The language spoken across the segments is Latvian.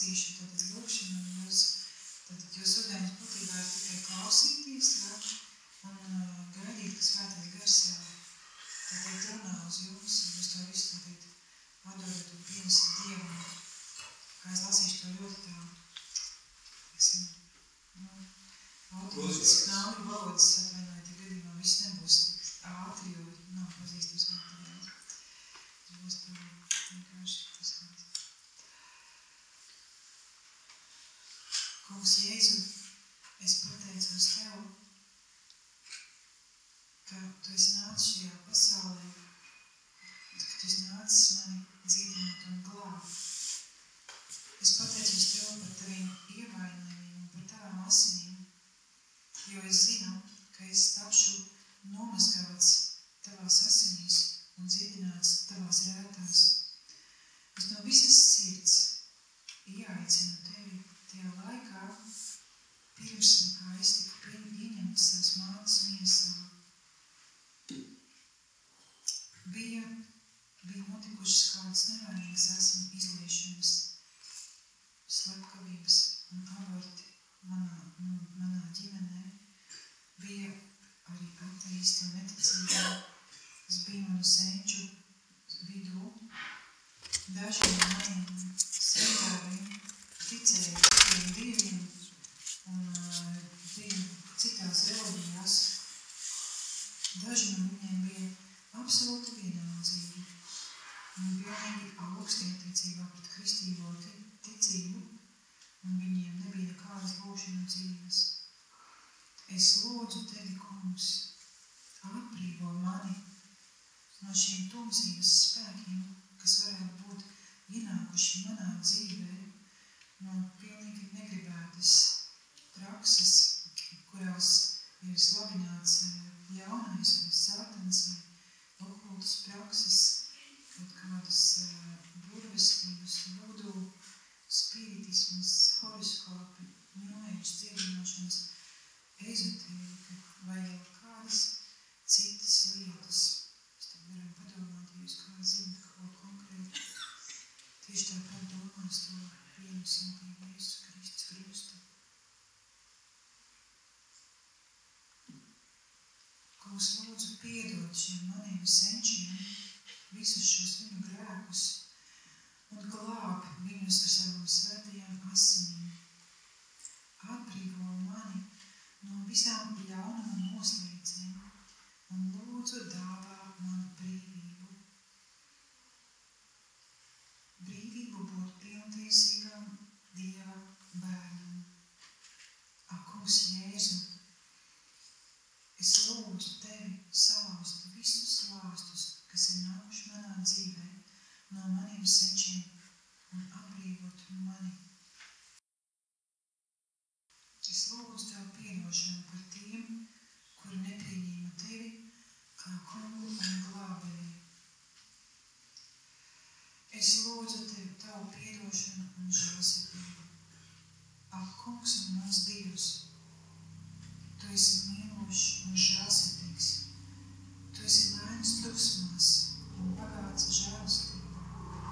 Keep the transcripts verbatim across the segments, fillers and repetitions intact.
lasīšu tad lūkšanu, un jūs, tad jūs uzdevums būtībā ir tikai klausīties, jā, un uh, gaidīt, ka svētais gars jau tad runā uz jums, un jūs to visu tad atdodat un pienesat Dievam. Kā es lasīšu to ļoti tā, teiksim, nu, automātiski nāvi valodas atvainojiet, ja gadījumā viss nebūs tik ātri, jo nav pazīstams materiāls. Tas būs tā vienkārši tas vārds. Kungs Jēzu, es pateicos Tev, ka Tu esi nācis šajā pasaulē, ka Tu esi nācis mani dzīvināt un glābt. Es pateicos Tev par Taviem ievainojumiem un par Tavām asinīm, jo es zinu, ka es tapšu nomazgāts Tavās asinīs un dziedināts Tavās rētās. Es no visas sirds ieaicinu Tevi tajā laikā, pirms kā es tiku ieņemts savas mātes miesā. Bija, bija notikušas kādas nevainīgas asinu izliešanas, slepkavības un aborti manā, nu, manā ģimenē. Bija arī ateisti un neticīgi, kas bija manu senču vidū. Daži no maniem sentāviem ticēja citiem dieviem un uh, bija citās reliģijās. Daži no viņiem bija absolūti vienaldzīgi un pilnīgi augsti attiecībā pret kristīgo ticību, un viņiem nebija nekādas lūkšanu dzīves. Es lūdzu Tevi, Kungs, atbrīvo mani no šiem tumsības spēkiem, kas varētu būt ienākuši manā dzīvē, no pilnīgi negribētas prakses, kurās ir slabināts jaunais vai sātans vai okultas prakses, kaut kādas burvestības, vudu, spiritismas, horoskopi, ņoējušas dziedināšanas, ezotērika vai jau kādas citas lietas. Mēs tad varam padomāt, ja jūs kā zinat kaut konkrēti. Tieši tāpat domās to vienu svētību Jēzus Kristus krustu. Kungs, lūdzu piedod šiem maniem senčiem visus šos viņu grēkus un glāb viņus ar savām svētajām asinīm. Atbrīvo mani no visām ļaunuma noslēdzēm un lūdzu dāvā man brīvību. Brīvību būt pilntiesīgam Dieva bērnam. Ak, Kungs Jēzu, es lūdzu Tevi salauzt visus lāstus, kas ir nākuši manā dzīvē no maniem senčiem un atbrīvot mani. Es lūdzu Tev piedošanu par tiem, kuri nepieņēma Tevi kā kungu un glābēju. Es lūdzu Tev Tavu piedošanu un žēlsirdību. Ak, Kungs un mans Dievs, Tu esi mīlošs un žēlsirdīgs. Tu esi lēns dusmās un bagāts žēlsirdībā.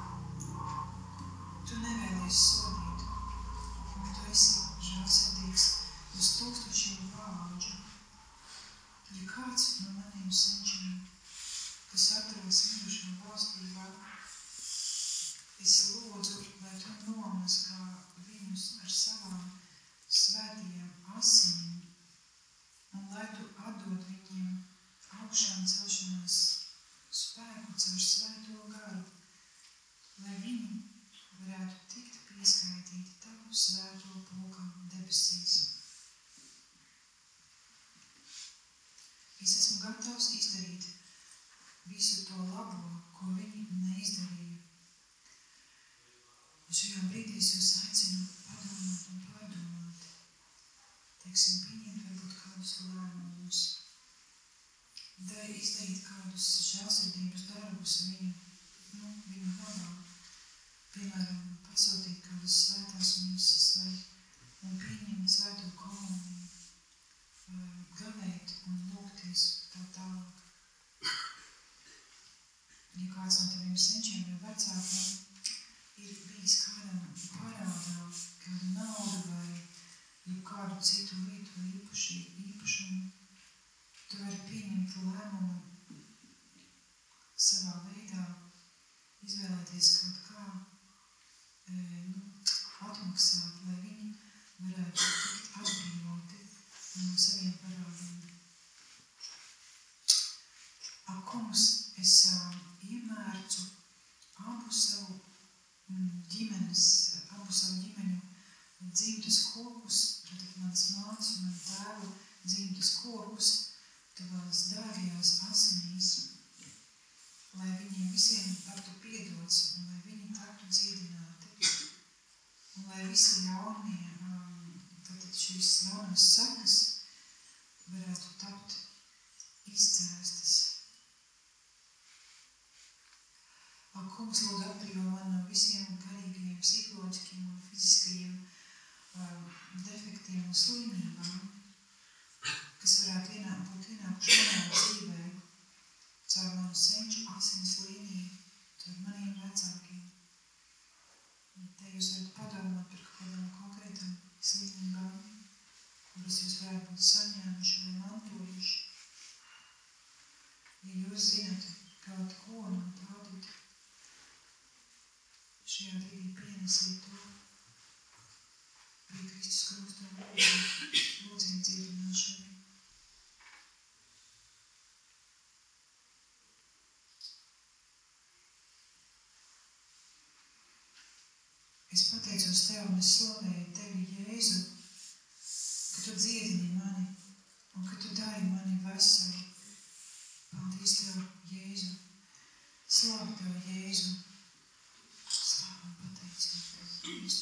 Tu nevēlies sodīt, un Tu esi žēlsirdīgs uz tūkstošiem paudžu. Ja kāds no maniem senčiem, kas atrodas mirušo valstībā, es lūdzu, lai Tu nomazgā viņus ar savām svētajām asinīm, un lai Tu atdod viņiem augšām celšanās spēku caur svēto garu, lai viņi varētu tikt pieskaitīti Tavu svēto pulkam debesīs. Es esmu gatavs izdarīt visu to labo, ko viņi neizdarīja. Un šajā brīdī es jūs aicinu padomāt un pārdomāt, teiksim, pieņemt varbūt kādus lēmumus, dai izdarīt kādus žēlsirdības darbus viņu, nu, viņu labā, piemēram, pasūtīt kādas svētās mises vai un pieņemt svēto komuniju, gavēt un lūgties tā tālāk. Ja kāds no taviem senčiem vai vecākiem ir bijis kādam parādā savā veidā izvēlēties kaut kā e, nu, atmaksāt, lai viņi varētu tikt atbrīvoti no saviem parādiem. Ak, kungs, es iemērcu abu savu ģimenes, abu savu ģimeņu dzimtas kokus, tātad mans mātes un man tēvu dzimtas kokus, tavās dārgajās asinīs, lai viņiem visiem taptu piedots un lai viņi taptu dziedināti. Un lai visi ļaunie, tātad šīs ļaunās sekas varētu tapt izcēstas. Ak, kungs, lūdzu atbrīvo man no visiem garīgajiem, psiholoģiskiem un fiziskajiem uh, defektiem un slimībām, kas varētu ienāk, būt ienākuši manā dzīvē, caur manu senču asins līniju, caur maniem vecākiem. Un te jūs varat padomāt par kaut kādām konkrētām slimībām, kuras jūs varētu būt saņēmuši vai mantojuši. Ja jūs zināt kaut ko un tātad šajā brīdī pienesīt to pie Kristus krusta un lūdziet dziedināšanu. Es pateicos Tev un es slavēju Tevi, Jēzu, ka Tu dziedini mani un ka Tu dari mani veselu. Paldies Tev, Jēzu. Slavu Tev, Jēzu. Slavu un pateicību Tev, Jēzu.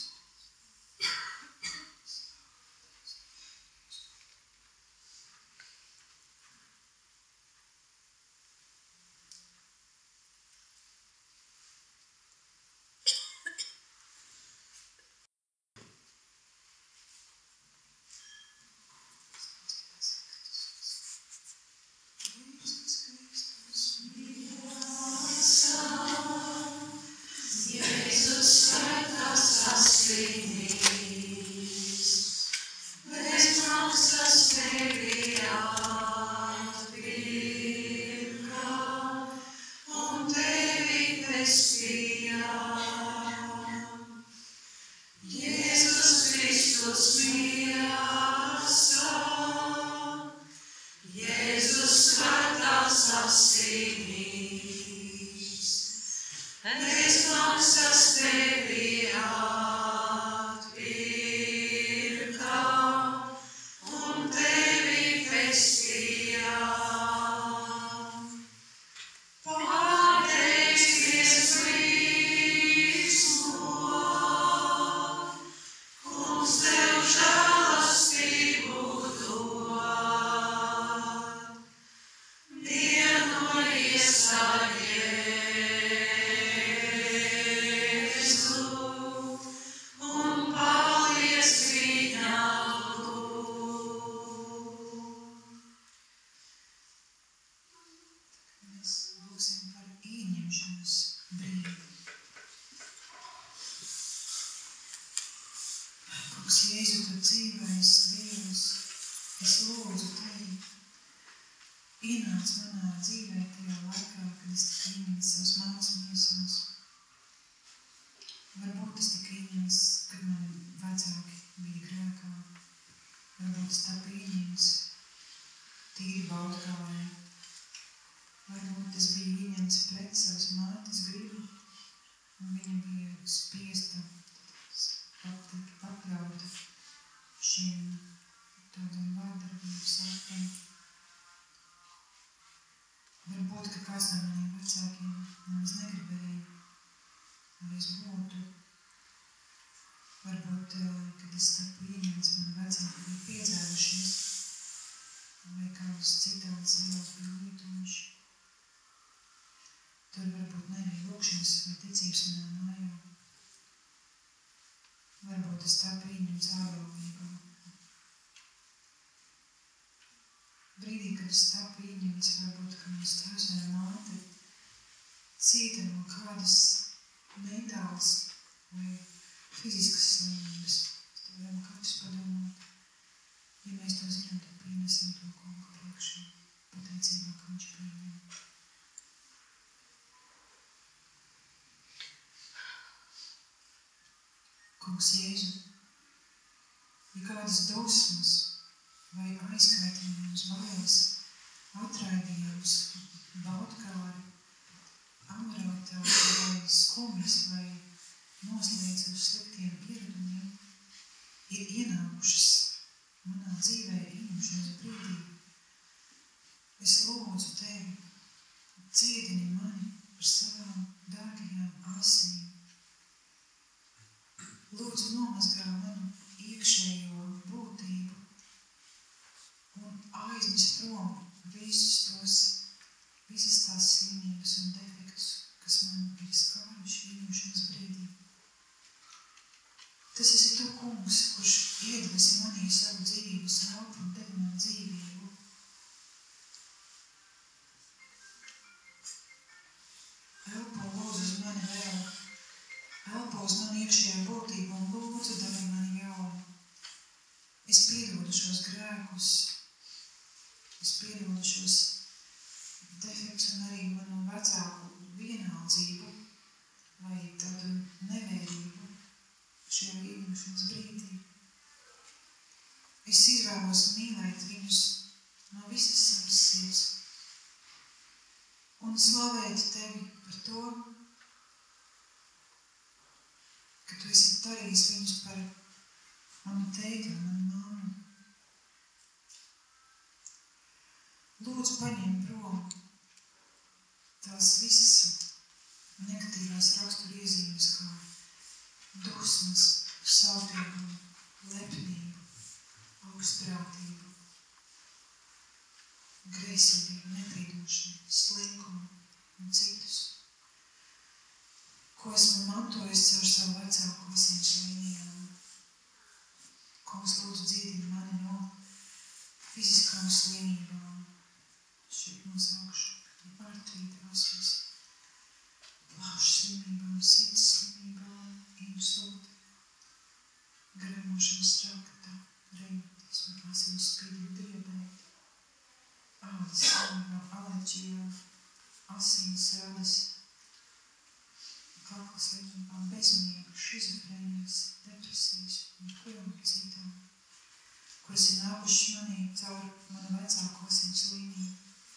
Cieta no kādas mentālas vai fiziskas slimības. Tad varam katrs padomāt. Ja mēs to zinām, tad pienesim to kungu priekšā. Pateicībā, ka viņš pieņem. Kungs Jēzu, ja kādas dosmas vai aizkaitījums, bailes, atraidījums, baudkāri, amoralitāte vai skumjas vai noslēdz uz sliktiem ieradumiem, ir ienākušas manā dzīvē ieņemšanas brīdī. Es lūdzu Tevi, cietini mani ar savām dārgajām asinīm. Lūdzu nomazgā manu iekšējo būtību un aiznes prom visus tos, visas tās slimības un defektus, kas man ir skāruši ieņemšanas brīdī. Tas esi Tu, Kungs, kurš iedvesi manī savu dzīvības elpu un devi man dzīvību. Elpo lūdzu uz mani vēl, elpo uz mani iekšējā būtību un lūdzu dari mani jaunu. Es piedodu šos grēkus, es piedodu šos defektus un arī manu vecāku vienaldzību vai tādu nevērību šajā ieņemšanas brīdī. Es izvēlos mīlēt viņus no visas savas sirds un slavēt Tevi par to, ka Tu esi darījis viņus par manu tēti un manu mammu. Lūdzu, paņem prom tās visas negatīvās rakstura iezīmes, kā dusmas, sautīgumu, lepnību, augstprātību, greizsirdību, nepiedošanu, slinkumu un citus, ko esmu mantojis caur savu vecāku asins līnijām. Kungs, lūdzu, dziedini mani no fiziskām slimībām, šeit nosaukšu artrīta, asmas, plaušu slimībām, sirds slimībām, insulti, gremošanas trakta, reumatismu, asins spīdību, diabēti, ādas slimībām, alerģijām, asins rades, kakla slimībām, bezmiegu, šizofrēnijas, depresijas un kurām citām, kuras ir nākušas manī caur manu vecāku asins līniju.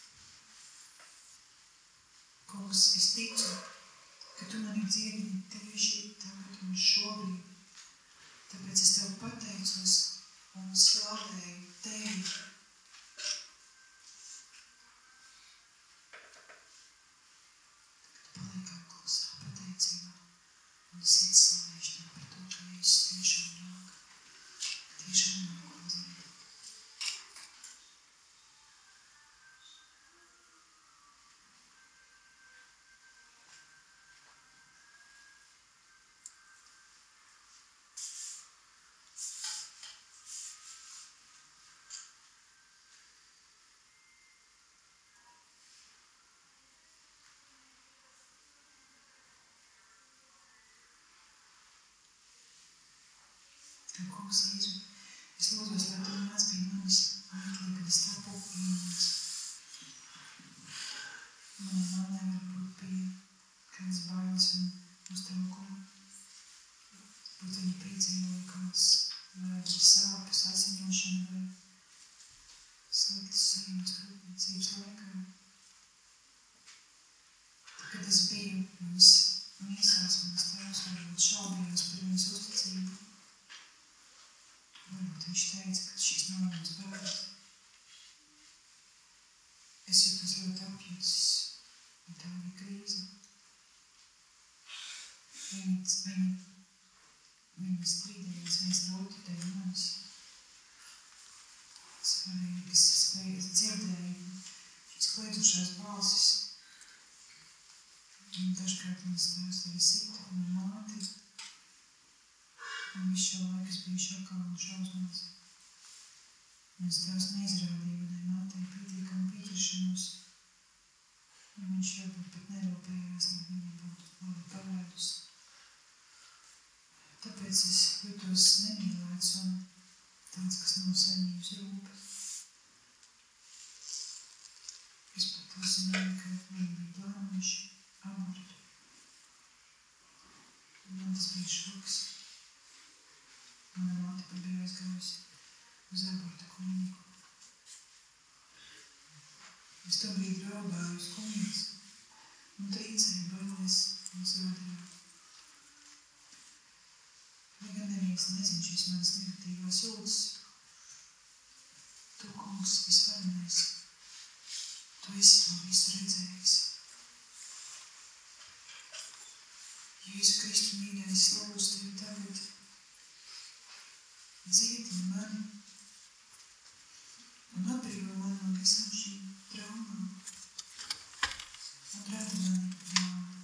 Kungs, es ticu, ka Tu mani dziedini tieši tagad un šobrīd. Tāpēc es Tev pateicos un slavēju Tevi. Tagad paliekam klusā pateicībā un sirds slavēšana par to, ka Jēzus tiešām nāk, tiešām nāk un dzied. Kungs, Jēzu, es lūdzos, lai Tu nāc pie manis mirklī, kad es tapu vienīgs. Manai mammai varbūt bija kādas bailes un uztraukumi. Varbūt viņa piedzīvoja kādas vēdras sāpes, asiņošana vai sliktas sajūtas grūtniecības laikā. Tad, kad es biju viņas miesās, viņas tēvs varbūt šaubījās par viņas uzticību. Varbūt viņš teica, ka šīs nav mans bērns. Es jūtos ļoti apjucis, un tā bija krīze. Viņi, viņi, viņi strīdējās viens ar otru tev manis. Es varēju, es spēju, es dzirdēju šīs kliedzušās balsis. Un dažkārt viņas tēvs arī sita, un māti. Un visu šo laiku es biju šokā un šausmās. Mans tēvs neizrādīja manai mātei pietiekamu pieķeršanos, un viņš varbūt pat nerūpējās, lai viņai būtu labi pavēdus. Tāpēc es jūtos nemīlēts un tāds, kas nav saņēmis rūpes. Es pat uzzināju, ka viņi bija plānojuši abortu. Man tas bija šoks. Mana māte pat bija aizgājusi uz abortu klīniku. Es to brīdi raudāju uz kunijas un trīcēju bailēs un zādarā. Lai gan neviens nezin šīs manas negatīvās jūtas, tu, kungs, visvarenais, tu esi to visu redzējis. Jēzu Kristu mīļais, lūdzu tevi tagad, dziedini mani un atbrīvo mani no visām šīm traumām un radi mani jaunu.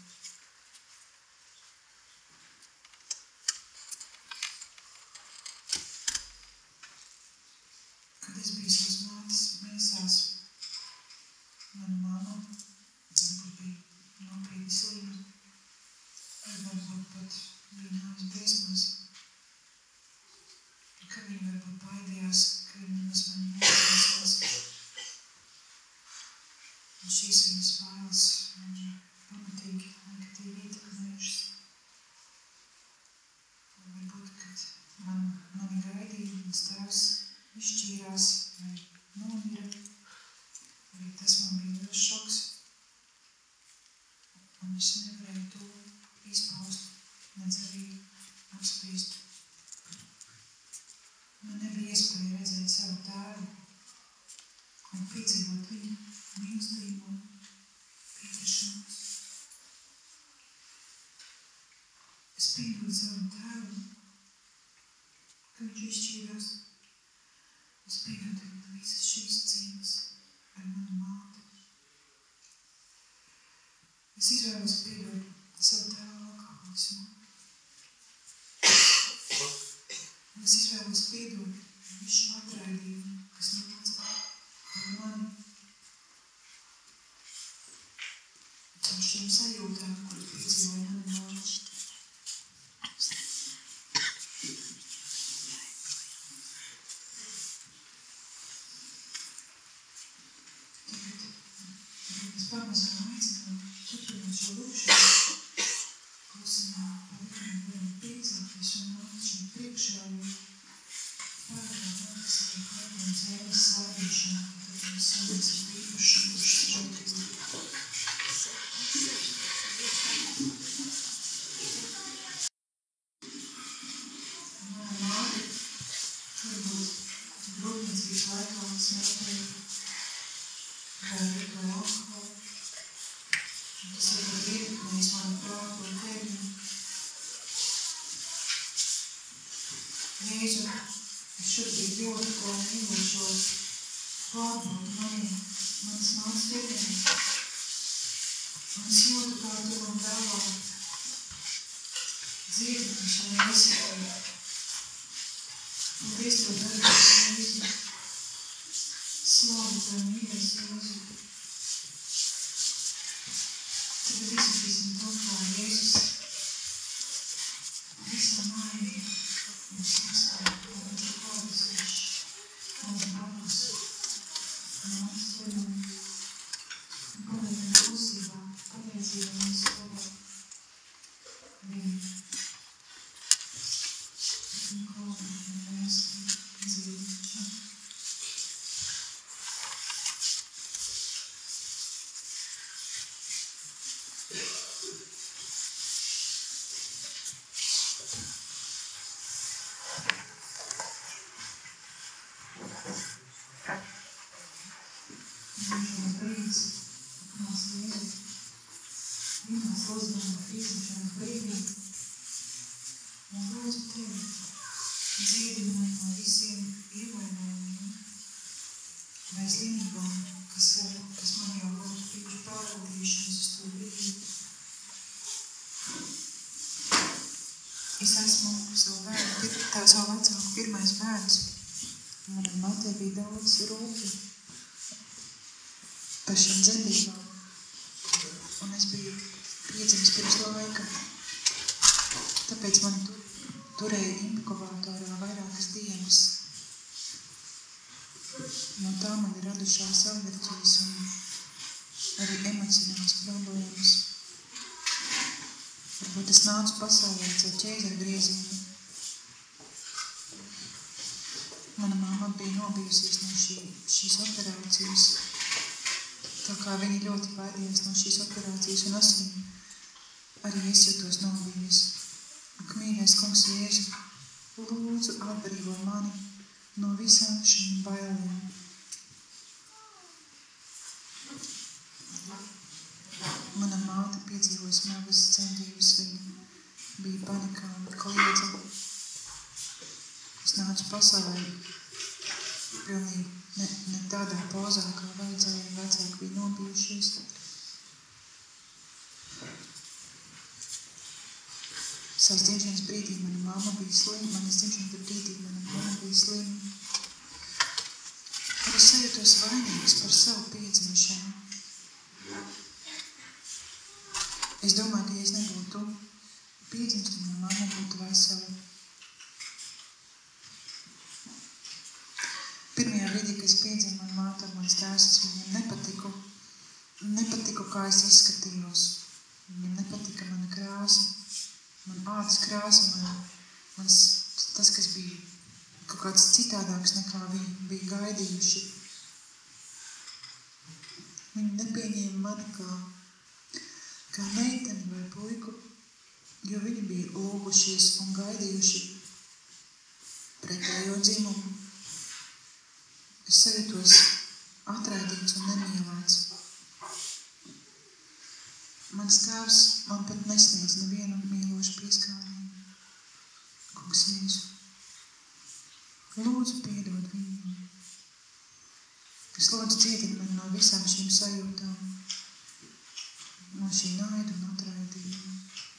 Kad es biju savas mātes mēsās, mana mamma varbūt bija nopietni slima, vai varbūt pat bija nāves briesmās, ka viņi varbūt baidījās, ka viņi nemaz mani neatcerās. Un šīs viņas bailes mani pamatīgi negatīvi ietekmējušas. Un varbūt, kad man, mani gaidīja, mans tēvs izšķīrās vai nomira, arī tas man bija liels šoks. Un es nevarēju to izpaust, nedz arī apspriest. Man nebija iespēja redzēt savu tēvu un piedzīvot viņa mīlestību un piekrišanos. Es piedodu savam tēvam, ka viņš izšķīrās. Es piedodu viņam visas šīs cīņas ar manu māti. Es izvēlos piedot savu tēvu alkoholismu. Es izvēlos piedot visu atraidījumu, kas nāca par mani. Caur šiem sajūtām, kuras piedzīvoja mani māte. Tagad mēs pamazām aicinām turpināt šo lūkšanu. Klusinām palikām varam piecāties un nākt šeit priekšā, jo pārējā vārds arī kāda un dzēles slādīšana, ka tad mēs saņemsim īpaši uz šķautīgi. Mana māte, varbūt grūtniecības laikā smēķēja vai lietoja alkoholu. Tas varbūt ietekmējis manu prātu un ķermeni. Jēzu, es šobrīd jūtu, ko mīlošo pārbaudu manī, manas mātes ķermenī. Un es jūtu, kā tu man dāvā dziedināšanu un veselību. Paldies tev, darbs, Jēzu. Slavu tev, mīļais Jēzu. Tagad izskatīsim to, kā Jēzus visā mājā mums izskatīt, ka viņš ir kādas viņš mums blakus un mums ķermeni. Un paliekam klusībā, pateicībā mums slavā viņu. Un kalpam un vēstību dzīvošanu. Es esmu savu bērnu, tā savu vecāku pirmais bērns. Manai mātei bija daudz rūpju par šīm dzemdībām. Un es biju piedzimis pirms laika. Tāpēc man tur, turēja inkubatorā vairākas dienas. No tā man ir radušās alerģijas un arī emocionālas problēmas. Varbūt es nācu pasaulē caur ķēzara griezienu. bija nobijusies no šī, šīs operācijas, tā kā viņa ļoti baidījās no šīs operācijas un asinīm, arī es jūtos nobijies. Un, mīļais kungs Jēzu, lūdzu atbrīvo mani no visām šīm bailēm. Mana māte piedzīvoja smagas centības, viņa bija panikā un kliedza. Es nācu pasaulē pilnīgi ne, ne tādā pozā, kā vajadzēja, vecāki bija nobijušies. Savas dzimšanas brīdī mana mamma bija slima, manas dzimšanas brīdī mana mamma bija slima. Un es sajūtos vainīgs par savu piedzimšanu. Es domāju, ka ja es nebūtu piedzimst, tad mana mamma būtu vesela. Pirmajā brīdī, kad es piedzimu, man māte un mans tēvs, es viņiem nepatiku. Nepatiku, kā es izskatījos. Viņiem nepatika mana krāsa, man ādas krāsa, man, mans, tas, kas bija kaut kāds citādāks nekā viņi bija gaidījuši. Viņi nepieņēma mani kā kā meiteni vai puiku, jo viņi bija lūgušies un gaidījuši pretējo dzimumu. Es sajūtos atraidīts un nemīlēts. Mans tēvs man pat nesniedz nevienu mīlošu pieskārienu. Kungs Jēzu, lūdzu piedod viņiem. Es lūdzu dziedini mani no visām šīm sajūtām, no šī naida un atraidījuma.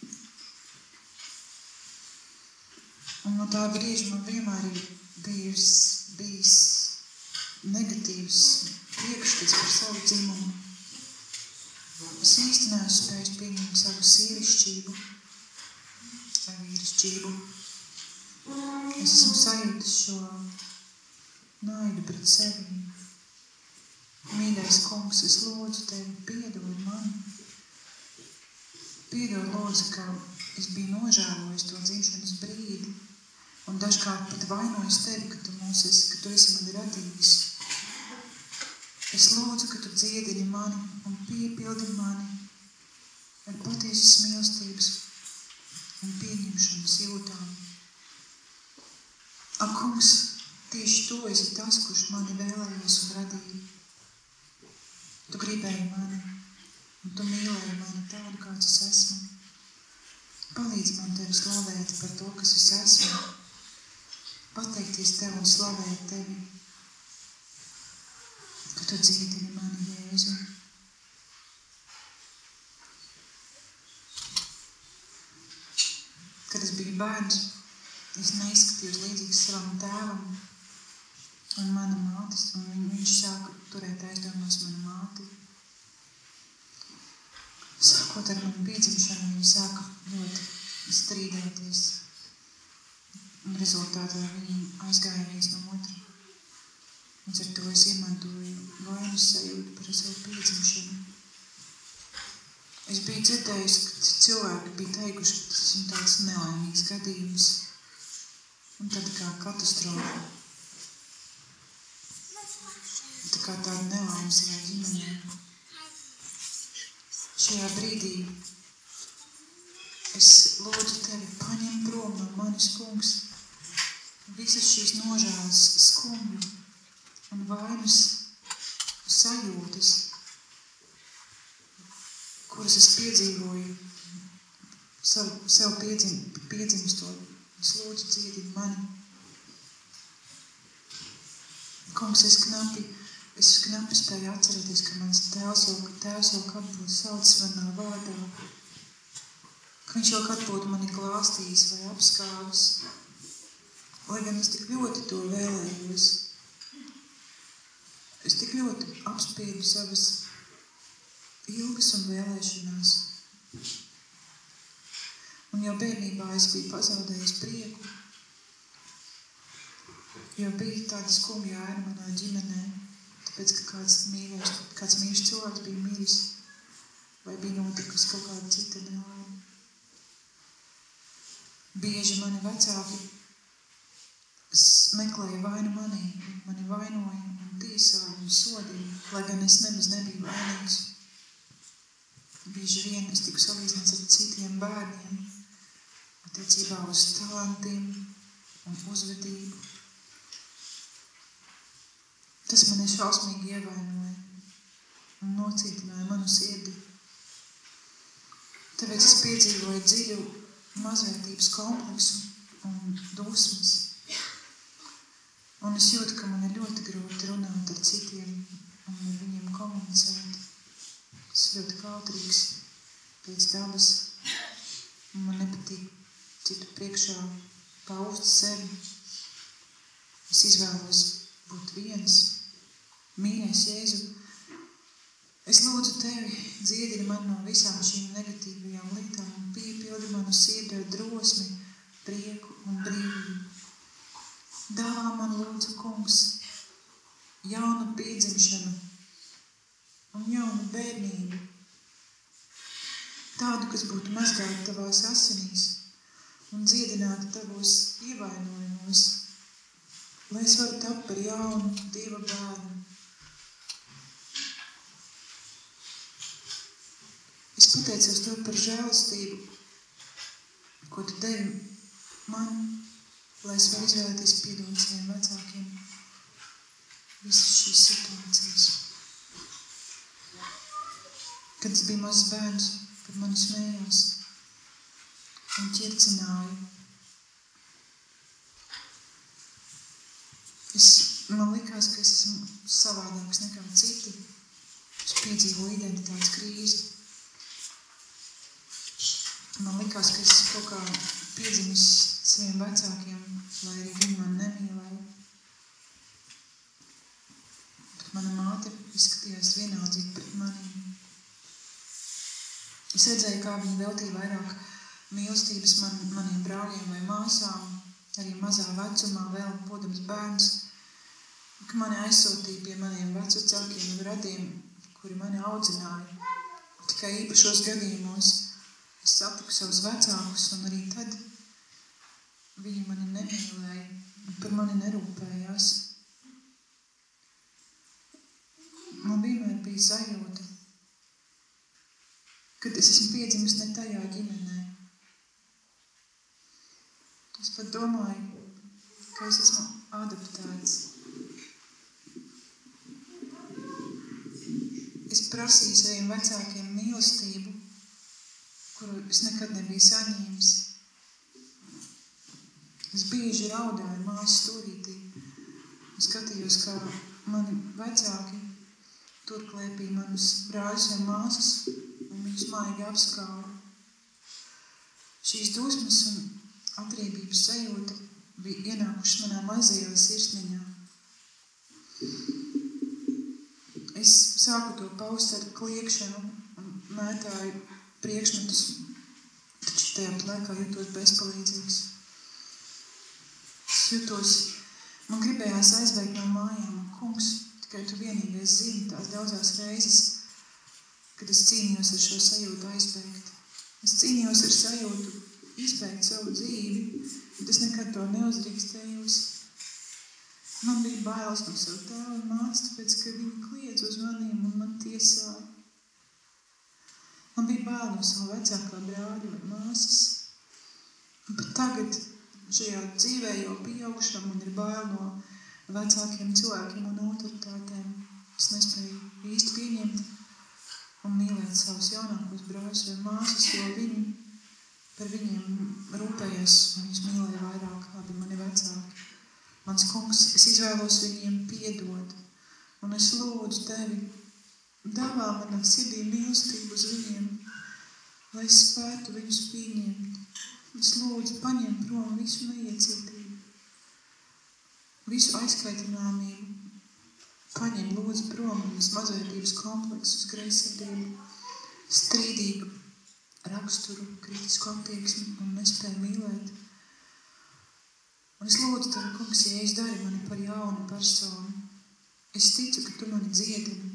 Un no tā brīža man vienmēr ir bijis, bijis negatīvs priekšstats par savu dzimumu. Es īsti neesmu spējis pieņemt savu sīvišķību vai vīrišķību. Es esmu sajūtis šo naidu pret sevi. Mīļais kungs, es lūdzu tevi, piedod mani. Piedod, lūdzu, ka es biju nožēlojis to dzimšanas brīdi un dažkārt pat vainojis tevi, ka tu, mūs esi, ka tu esi mani radījis. Es lūdzu, ka tu dziedini mani un piepildi mani ar patiesas mīlestības un pieņemšanas jūtām. Ak, kungs, tieši tu esi tas, kurš mani vēlējies un radīja. Tu gribēji mani un tu mīlēji mani tādu, kāds es esmu. Palīdz man tevi slavēt par to, kas es esmu. Pateikties tev un slavēt tevi, ka tu dziedini mani, Jēzu. Kad es biju bērns, es neizskatījos līdzīgs savam tēvam un mana mātes, un viņš sāka turēt aizdomās manu māti. Sākot ar manu piedzimšanu, viņi sāka ļoti strīdēties. Un rezultātā viņi aizgāja viens no otra. Un ar to es iemantoju vainas sajūtu par savu piedzimšanu. Es biju dzirdējusi, ka cilvēki bija teikuši, ka tas ir tāds nelaimīgs gadījums. Un tad kā katastrofa. Tā kā tāda nelaime savā ģimenē. Šajā brīdī es lūdzu tevi, paņem prom no manis, kungs, visas šīs nožēlas, skumju un vainas sajūtas, kuras es piedzīvoju sev, sev piedzim, piedzimstot. Es lūdzu dziedini mani. Kungs, es knapi Es knapi spēju atcerēties, ka mans tēvs vēl, tēvs vēl kad būtu saucis manā vārdā, ka viņš vēl kad būtu mani glāstījis vai apskāvis, lai gan es tik ļoti to vēlējos. Es tik ļoti apspiedu savas ilgas un vēlēšanās. Un jau bērnībā es biju pazaudējis prieku, jo bija tāda skumja aina manā ģimenē. Tāpēc, ka kāds mīļš, kāds mīļš cilvēks bija miris vai bija notikusi kaut kāda cita nelaime. Bieži mani vecāki meklēja vainu manī, mani vainoja un tiesāja un sodīja, lai gan es nemaz nebiju vainīgs. Bieži vien es tiku salīdzināts ar citiem bērniem, attiecībā uz talantiem un uzvedību. Tas mani šausmīgi ievainoja un nocietināja manu sirdi. Tāpēc es piedzīvoju dziļu mazvērtības kompleksu un dusmas. Un es jūtu, ka man ir ļoti grūti runāt ar citiem un ar viņiem komunicēt. Es ļoti kautrīgs pēc dabas. Man nepatīk citu priekšā paust sevi. Es izvēlos būt viens. Mīļais Jēzu, es lūdzu tevi, dziedini man no visām šīm negatīvajām lietām un piepildi manu sirdi ar drosmi, prieku un brīvību. Dāvā man lūdzu, kungs, jaunu piedzimšanu un jaunu bērnību, tādu, kas būtu mazgāta tavās asinīs un dziedināta tavos ievainojumos, lai es varu tapt par jaunu Dieva bērnu. Es pateicos tev par žēlastību, ko tu devi man, lai es varu izvēlēties piedot saviem vecākiem visas šīs situācijas. Kad es biju mazs bērns, kad mani smējās un ķircināja. Es, man likās, ka es esmu savādāks nekā citi. Es piedzīvoju identitātes krīzi. Man likās, ka es kaut kā piedzimis saviem vecākiem, lai arī viņi man nemīlēja. Bet mana māte izskatījās vienaldzīgi pret maniem. Es redzēju, kā viņi veltīja vairāk mīlestības man, maniem brāļiem vai māsām, arī mazā vecumā vēl būdams bērns, ka mani aizsūtīja pie maniem vecvecākiem un radiem, kuri mani audzināja. Tikai īpašos gadījumos es satiku savus vecākus, un arī tad viņi mani nemīlēja un par mani nerūpējās. Man vienmēr bija sajūta, kad es esmu piedzimis ne tajā ģimenē. Es pat domāju, ka es esmu adoptēts. Es prasīju saviem vecākiem mīlestību, kuru es nekad nebiju saņēmis. Es bieži raudāju mājas stūrītī un skatījos, kā mani vecāki turklēpīja manus brāļus vai māsas un viņus mājīgi apskāva. Šīs dusmas un atriebības sajūta bija ienākušas manā mazajā sirsniņā. Es sāku to paust ar kliekšanu un mētāju priekšmetus, taču tajā laikā jutos bezpalīdzīgs. Es jutos, man gribējās aizbēgt no mājām, un kungs, tikai tu vienīgais zini tās daudzās reizes, kad es cīnījos ar šo sajūtu aizbēgt. Es cīnījos ar sajūtu izbēgt savu dzīvi, bet es nekad to neuzdrīkstējos. Man bija bailes no savu tēvu un mācu, tāpēc, ka viņi kliedz uz maniem un man tiesāja. Man bija bail no savu vecākā brāļa vai māsas, bet tagad šajā dzīvē jau pieaugušam man ir bail no vecākiem cilvēkiem un autoritātēm. Es nespēju īsti pieņemt un mīlēt savus jaunākos brāļus vai māsas, jo viņi par viņiem rūpējās un viņus mīlēja vairāk, abi mani vecāki. Mans kungs, es izvēlos viņiem piedot, un es lūdzu tevi, dāvā manā sirdī mīlestību uz viņiem, lai es spētu viņus pieņemt. Es lūdzu paņem prom visu neiecietību, visu aizkaitināmību, paņem lūdzu prom manas mazvērtības kompleksus, greizsirdību, strīdīgu raksturu, kritisku attieksmi un nespēju mīlēt. Un es lūdzu tevi, kungs, ja es dari mani par jaunu personu. Es ticu, ka tu mani dziedini.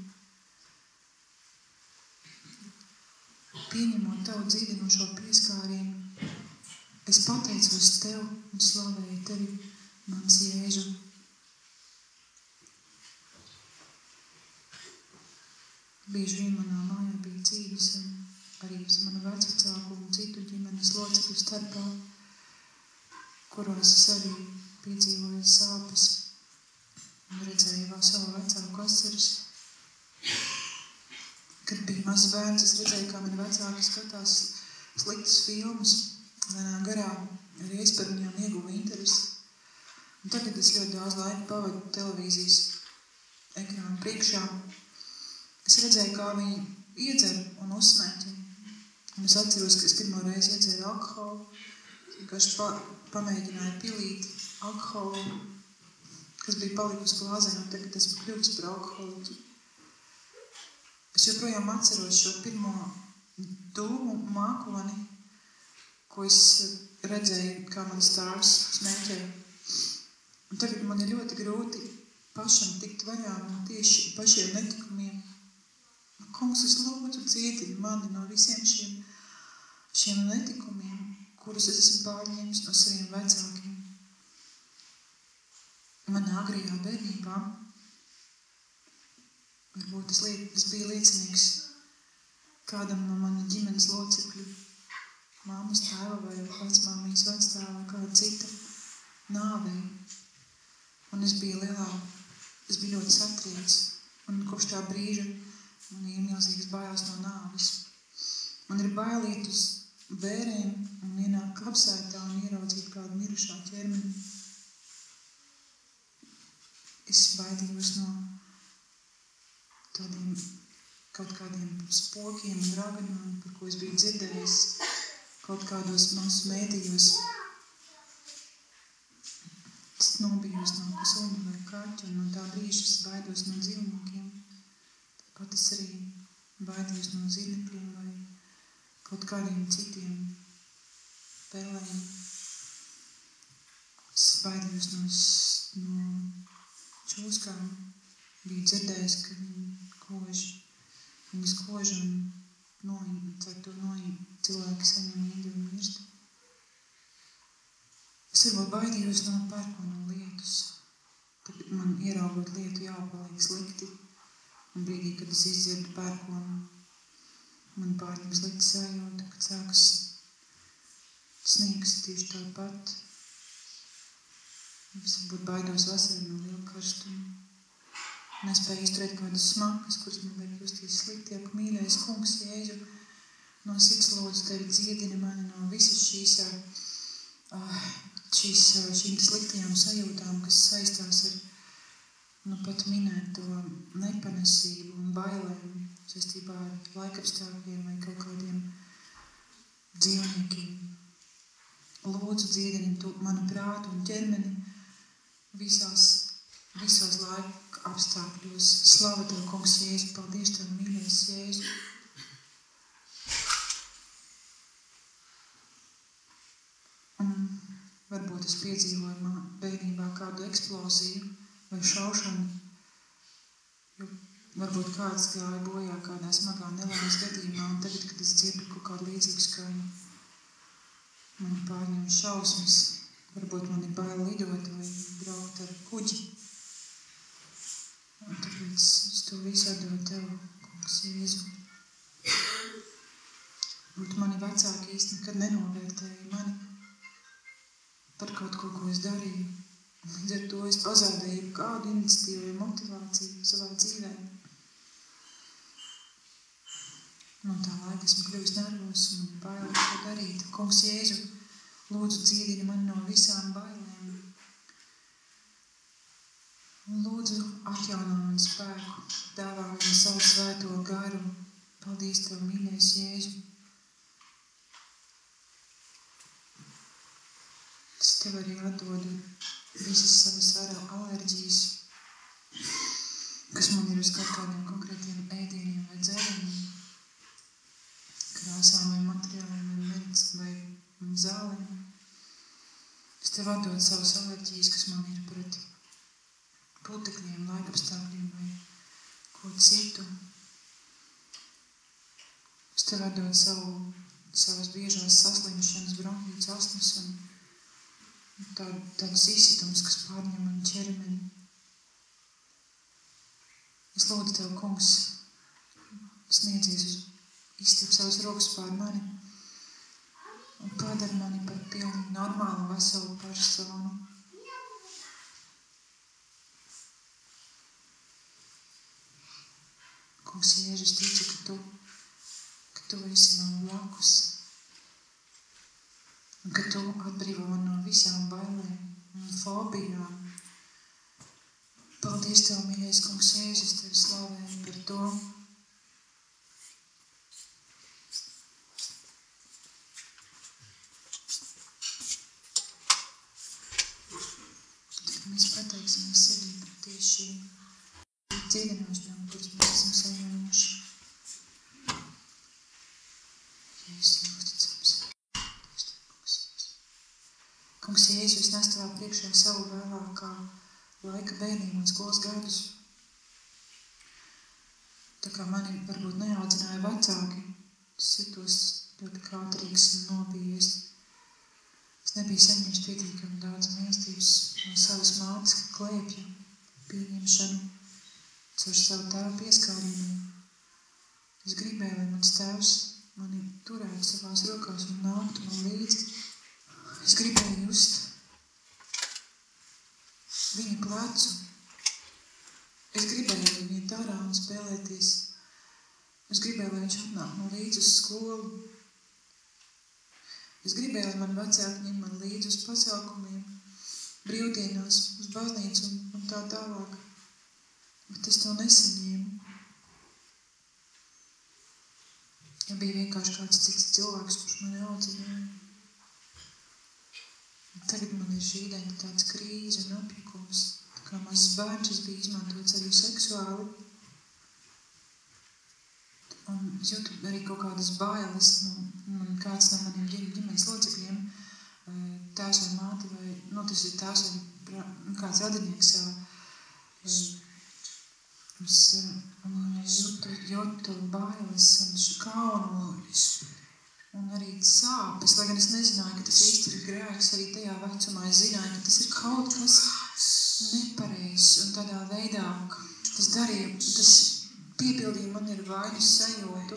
Pieņemot tavu dzīvinošo pieskārienu, es pateicos tev un slavēju tevi mans Jēzu. Bieži vien manā mājā bija cīņas un arī manu vecvecāku un citu ģimenes locekļu starpā, kuros es arī piedzīvoju sāpes un redzēju vēl savu vecāku asaras. Kad bija mazs bērns, es redzēju, kā mani vecāki skatās sliktas filmas, lēnā garā, arī es par viņām ieguvu interesi. Un tagad es ļoti daudz laika pavadu televīzijas ekrānu priekšā. Es redzēju, kā viņi iedzer un uzsmēķi. Un es atceros, ka es pirmo reizi iedzeru alkoholu, vienkārši pa, pamēģināju pilīt alkoholu, kas bija palikusi glāzē, un tagad esmu kļuvis par alkoholiķu. Es joprojām atceros šo pirmo dūmu mākoni, ko es redzēju, kā mans tēvs smēķē. Un tagad man ir ļoti grūti pašam tikt vaļā no tieši pašiem netikumiem. Kungs, es lūdzu dziedini mani no visiem šiem, šiem netikumiem, kurus es esmu pārņēmis no saviem vecākiem. Manā agrīgā bērnībā varbūt es, liet, es biju liecinieks kādam no mana ģimenes locekļu, māmas tēva vai vecmāmijas vectēva vai kāda cita nāvei. Un es biju lielā, es biju ļoti satriec. Un kopš tā brīža man ir milzīgas bailes no nāves. Man ir bailīt uz vērēm un ienākt kapsētā un ieraudzīt kādu mirušā ķermeni. Es baidījos no tādiem kaut kādiem spokiem un raganām, par ko es biju dzirdējis kaut kādos masu mēdījos. Es nobijos no suņa vai kaķa, un no tā brīža es baidos no dzīvniekiem. Tāpat es arī baidījos no zirnekļiem vai kaut kādiem citiem pelēm. Es baidījos no, no čūskām. Biju dzirdējis, ka viņi kož, viņas kož un noim, cer to noim, cilvēki saņem īdi un mirst. Es varbūt baidījos no pērkona lietus. Tagad man ieraugot lietu jāpaliek slikti. Un brīdī, kad es izdzirdu pērkonu, man pārņem slikti sajūta, kad sākas sniegs tieši tāpat. Es varbūt baidos vasarā no liela karstuma. Nespēju izturēt kādas smakas, kuras man liek justies slikti, ak, mīļais kungs, Jēzu, no sirds lūdzu tevi dziedini mani no visas šīs, uh, šīs uh, šīm sliktajām sajūtām, kas saistās ar, nu, pat minēto nepanesību un bailēm saistībā ar laikapstākļiem vai kaut kādiem dzīvniekiem. Lūdzu dziedini tu manu prātu un ķermeni visās, visos laika apstākļos. Slava tev, kungs, Jēzu, paldies tev, mīļais Jēzu. Un varbūt es piedzīvoju bērnībā kādu eksploziju vai šaušanu, jo varbūt kāds gāja bojā kādā smagā nelaimes gadījumā, un tagad, kad es dzirdu kaut kādu līdzīgu skaņu, man pārņem šausmas, varbūt man ir bail lidot vai braukt ar kuģi. Un tāpēc es to visu atdodu tev, kungs, Jēzu. Būt mani vecāki īsti nekad nenovērtēja mani par kaut ko, ko es darīju. Līdz ar to es pazaudēju kādu iniciatīvu vai motivāciju savā dzīvē. No tā laika esmu kļuvis nervos un man bail to darīt. Kungs, Jēzu, lūdzu dziedini mani no visām bailēm. Un lūdzu atjauno man spēku, dāvā man savu svēto garu. Paldies tev, mīļais Jēzu. Es tev arī atdodu visas savas alerģijas, kas man ir uz kaut kādiem konkrētiem ēdieniem vai dzērieniem, krāsām vai materiāliem vai medz vai zālēm. Es tev atdodu savas alerģijas, kas man ir pret putekļiem, laikapstākļiem vai ko citu. Es tev atdodu savu, savas biežās saslimšanas, bronhītas, astmas un tā, tāds izsitums, kas pārņem manu ķermeni. Es lūdzu Tev, Kungs, sniedzies uz izstiep savas rokas pār mani un padara mani par pilnīgi normālu veselu personu. Kungs, Jēzus, ticu, ka Tu, ka Tu esi man blakus un ka Tu atbrīvo man no visām bailēm un fobijām. Paldies Tev, mīļais Kungs, Jēzus, Tevi slavēju par to. Tad mēs pateiksimies sirdī par tieši šīm dziedināšanām, kuras mēs esam saņēmuši. Jēzus, uzticams. Paldies Tev, Kungs, Jēzus. Kungs, Jēzus, es nesu Tavā priekšā savu vēlākā laika bērnību un skolas gadus. Tā kā mani varbūt neaudzināja vecāki, es jutos ļoti kautrīgs un nobijies. Es nebiju saņēmis pietiekami daudz mīlestības no savas mātes, ka klēpja pieņemšanu caur savu tēvu pieskārieniem. Es gribēju, lai mans tēvs mani turētu savās rokās un nāktu man līdzi. Es gribēju just viņa plecu. Es gribēju ar viņu darā un spēlēties. Es gribēju, lai viņš atnāk no līdzi uz skolu. Es gribēju, lai man vecāki ņem man līdzi uz pasākumiem, brīvdienās, uz baznīcu un, un tā tālāk. Bet es to nesaņēmu. Ja bija vienkārši kāds cits cilvēks, kurš mani audzināja. Tagad man ir šī identitātes krīze un apjukums. Tā kā mazs bērns es biju izmantots arī seksuāli. Un es jūtu arī kaut kādas bailes. Nu, man kāds no maniem ģimenes locekļiem, tēvs vai māte, vai, nu, tas ir tēvs vai kāds radinieks. Es jūtu, jūtu bailes un kaunu. Un arī sāpes, lai gan es nezināju, ka tas īsti ir grēks, arī tajā vecumā es zināju, ka tas ir kaut kas nepareizs un tādā veidā tas darīja, tas piepildīja man ir vainas sajūtu.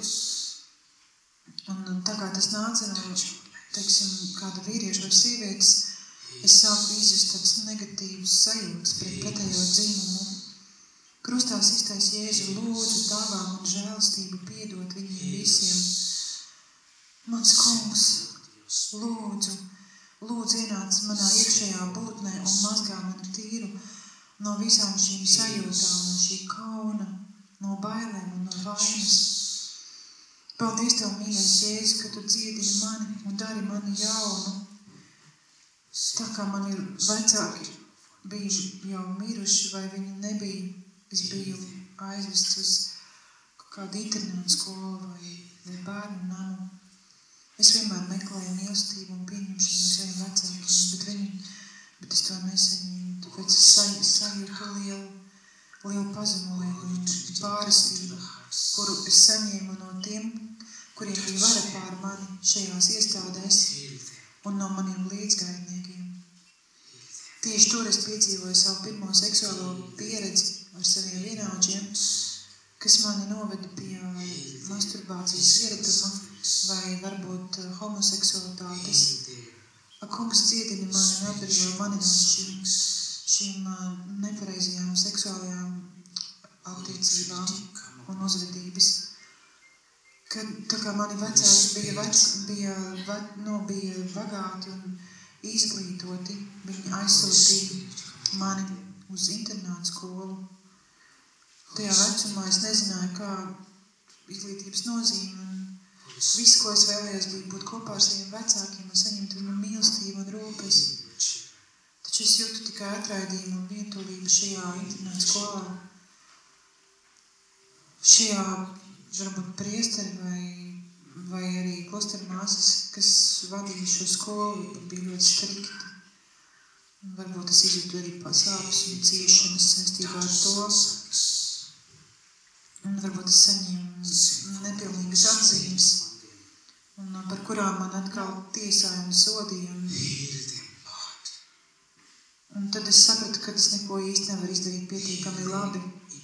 Un tā kā tas nāca no, teiksim, kāda vīrieša vai sievietes, es sāku izjust tādas negatīvas sajūtas pret pretējo dzīvumu. Krustās iztais Jēzu, lūdzu, dāvā man žēlastību, piedot viņiem visiem. Mans Kungs, lūdzu, lūdzu ienāc manā iekšējā būtnē un mazgā mani tīru no visām šīm sajūtām, no šī kauna, no bailēm un no vainas. Paldies Tev, mīļais Jēzus, ka Tu dziedini mani un dari mani jaunu. Tā kā mani vecāki bija jau miruši vai viņi nebija, es biju aizvests uz kādu internātu skolu vai, vai bērnu namu. Es vienmēr meklēju mīlestību un pieņemšanu no saviem vecākiem, bet, viņi, bet es to nesaņēmu. Tāpēc es sajūtu lielu, lielu pazemojumu un pārestību, kuru es saņēmu no tiem, kuriem bija vara pār mani šajās iestādēs un no maniem līdzgaitniekiem. Tieši tur es piedzīvoju savu pirmo seksuālo pieredzi ar saviem vienaudžiem, kas mani noveda pie masturbācijas ieraduma vai varbūt homoseksualitātes. Kungs dziedini mani un atbrīvo mani no šīm, šīm nepareizajām seksuālajām attiecībām un uzvedības. Kad tā kā mani vecāki bija, vec, bija, no, bija bagāti un izglītoti, viņi aizsūtīja mani uz internātu skolu. Tajā vecumā es nezināju, kā izglītības nozīme. Viss, ko es vēlējos, bija būt kopā ar saviem vecākiem un saņemt viņu mīlestību un rūpes. Taču es jūtu tikai atraidījumu un vientulību šajā internātu skolā. Šajā, varbūt, priesteri vai, vai arī klostermāsas, kas vadīja šo skolu, bija ļoti strikti. Varbūt es izjūtu arī sāpes un ciešanas saistībā ar to. Un varbūt es saņēmu nepilnīgas atzīmes, un par kurām man atkal tiesāja un sodīja. tad es sapratu, ka es neko īsti nevaru izdarīt pietiekami labi.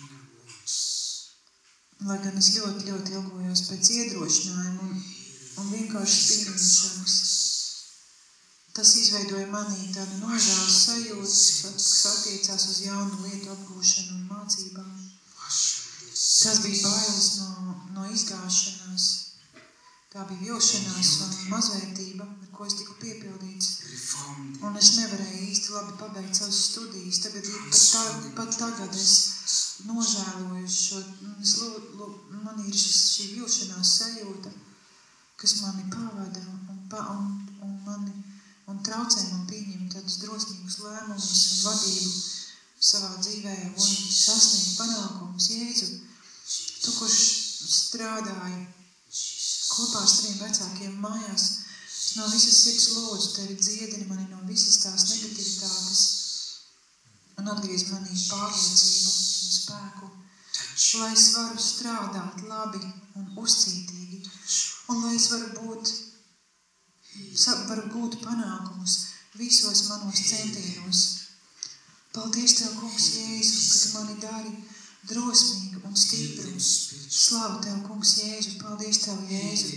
Lai gan es ļoti, ļoti ilgojos pēc iedrošinājuma un, un vienkārši pieņemšanas. Tas izveidoja manī tādu nožēlas sajūtu, kas attiecās uz jaunu lietu apgūšanu un mācībām. Tas bija bailes no, no izgāšanās. Tā bija vilšanās un mazvērtība, ar ko es tiku piepildīts. Un es nevarēju īsti labi pabeigt savas studijas. Tagad, pat, tā, pat tagad es nožēloju šo, es lū, lū, man ir šis, šī vilšanās sajūta, kas mani pavada un, pa, un, un, mani, un traucē man pieņemt tādus drosmīgus lēmumus un vadību savā dzīvē un sasniegt panākumus. Jēzu, tu, kurš strādāji kopā ar saviem vecākiem mājās, no visas sirds lūdzu tevi dziedini mani no visas tās negativitātes un atgriez manī pārliecību un spēku, lai es varu strādāt labi un uzcītīgi, un lai es varu būt, varu gūt panākumus visos manos centienos. Paldies Tev, Kungs, Jēzu, ka Tu mani dari drosmīgu un stipru. Slavu Tev, Kungs, Jēzu, paldies Tev, Jēzu.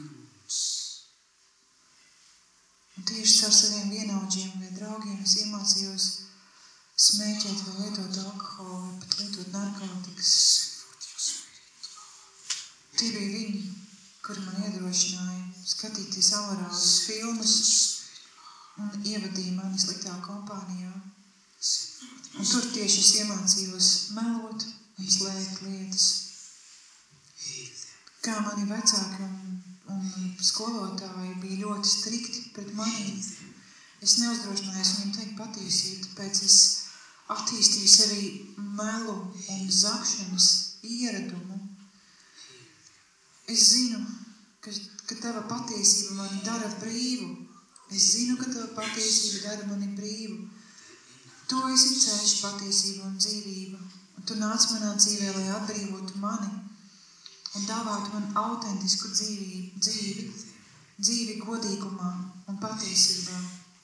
Un tieši ar saviem vienaudžiem vai draugiem es iemācījos smēķēt vai lietot alkoholu vai pat lietot narkotikas. Tie bija viņi, kuri man iedrošināja skatīties amorālus filmas un ievadīja mani sliktā kompānijā. Un tur tieši es iemācījos melot un slēpt lietas. Kā mani vecāki un, un skolotāji bija ļoti strikti pret mani, es neuzdrošinājos viņiem teikt patiesību, tāpēc es attīstīju sevī melu un zakšanas ieradumu. Es zinu, ka, ka Tava patiesība mani dara brīvu. Es zinu, ka Tava patiesība dara mani brīvu. Tu esi ceļš, patiesība un dzīvība, un Tu nāc manā dzīvē, lai atbrīvotu mani un dāvātu man autentisku dzīvi, dzīvi, dzīvi godīgumā un patiesībā.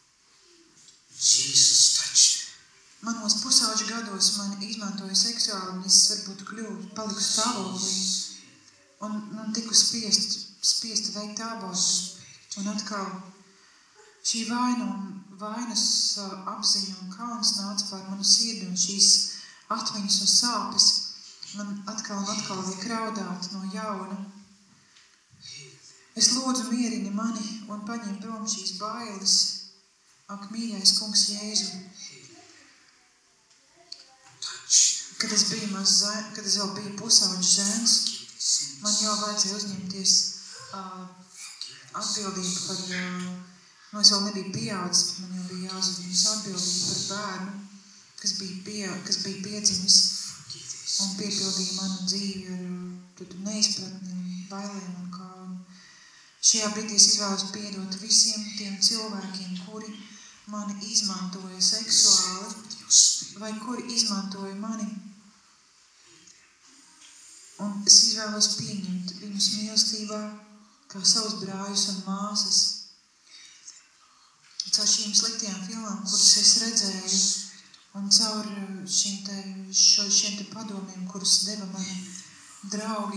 Manos pusauģu gados mani izmantoja seksuāli, un es varbūt kļuvu, paliku stāvoklī un, un tiku spiest, spiest veikt abortu. Un atkal šī vaina un vainas apziņa un kauns nāca pār manu sirdi, un šīs atmiņas un sāpes man atkal un atkal liek raudāt no jauna. Es lūdzu mierini mani un paņem prom šīs bailes. Ak, mīļais Kungs Jēzu. Kad es biju maz zēn, kad es vēl biju pusauģis zēns, man jau vajadzēja uzņemties uh, atbildību par... Uh, Nu, es vēl nebiju pieaudzis, bet man jau bija jāuzņemas atbildība par bērnu, kas bija, pie, kas bija piedzimis un piepildīja manu dzīvi ar tādu neizpratni un bailēm un kā. Un šajā brīdī es izvēlos piedot visiem tiem cilvēkiem, kuri mani izmantoja seksuāli vai kuri izmantoja mani. Un es izvēlos pieņemt viņus mīlestībā kā savus brāļus un māsas. Caur šīm sliktajām filmām, kuras es redzēju, un caur šiem te, šo, šiem te padomiem, kurus deva mani draugi,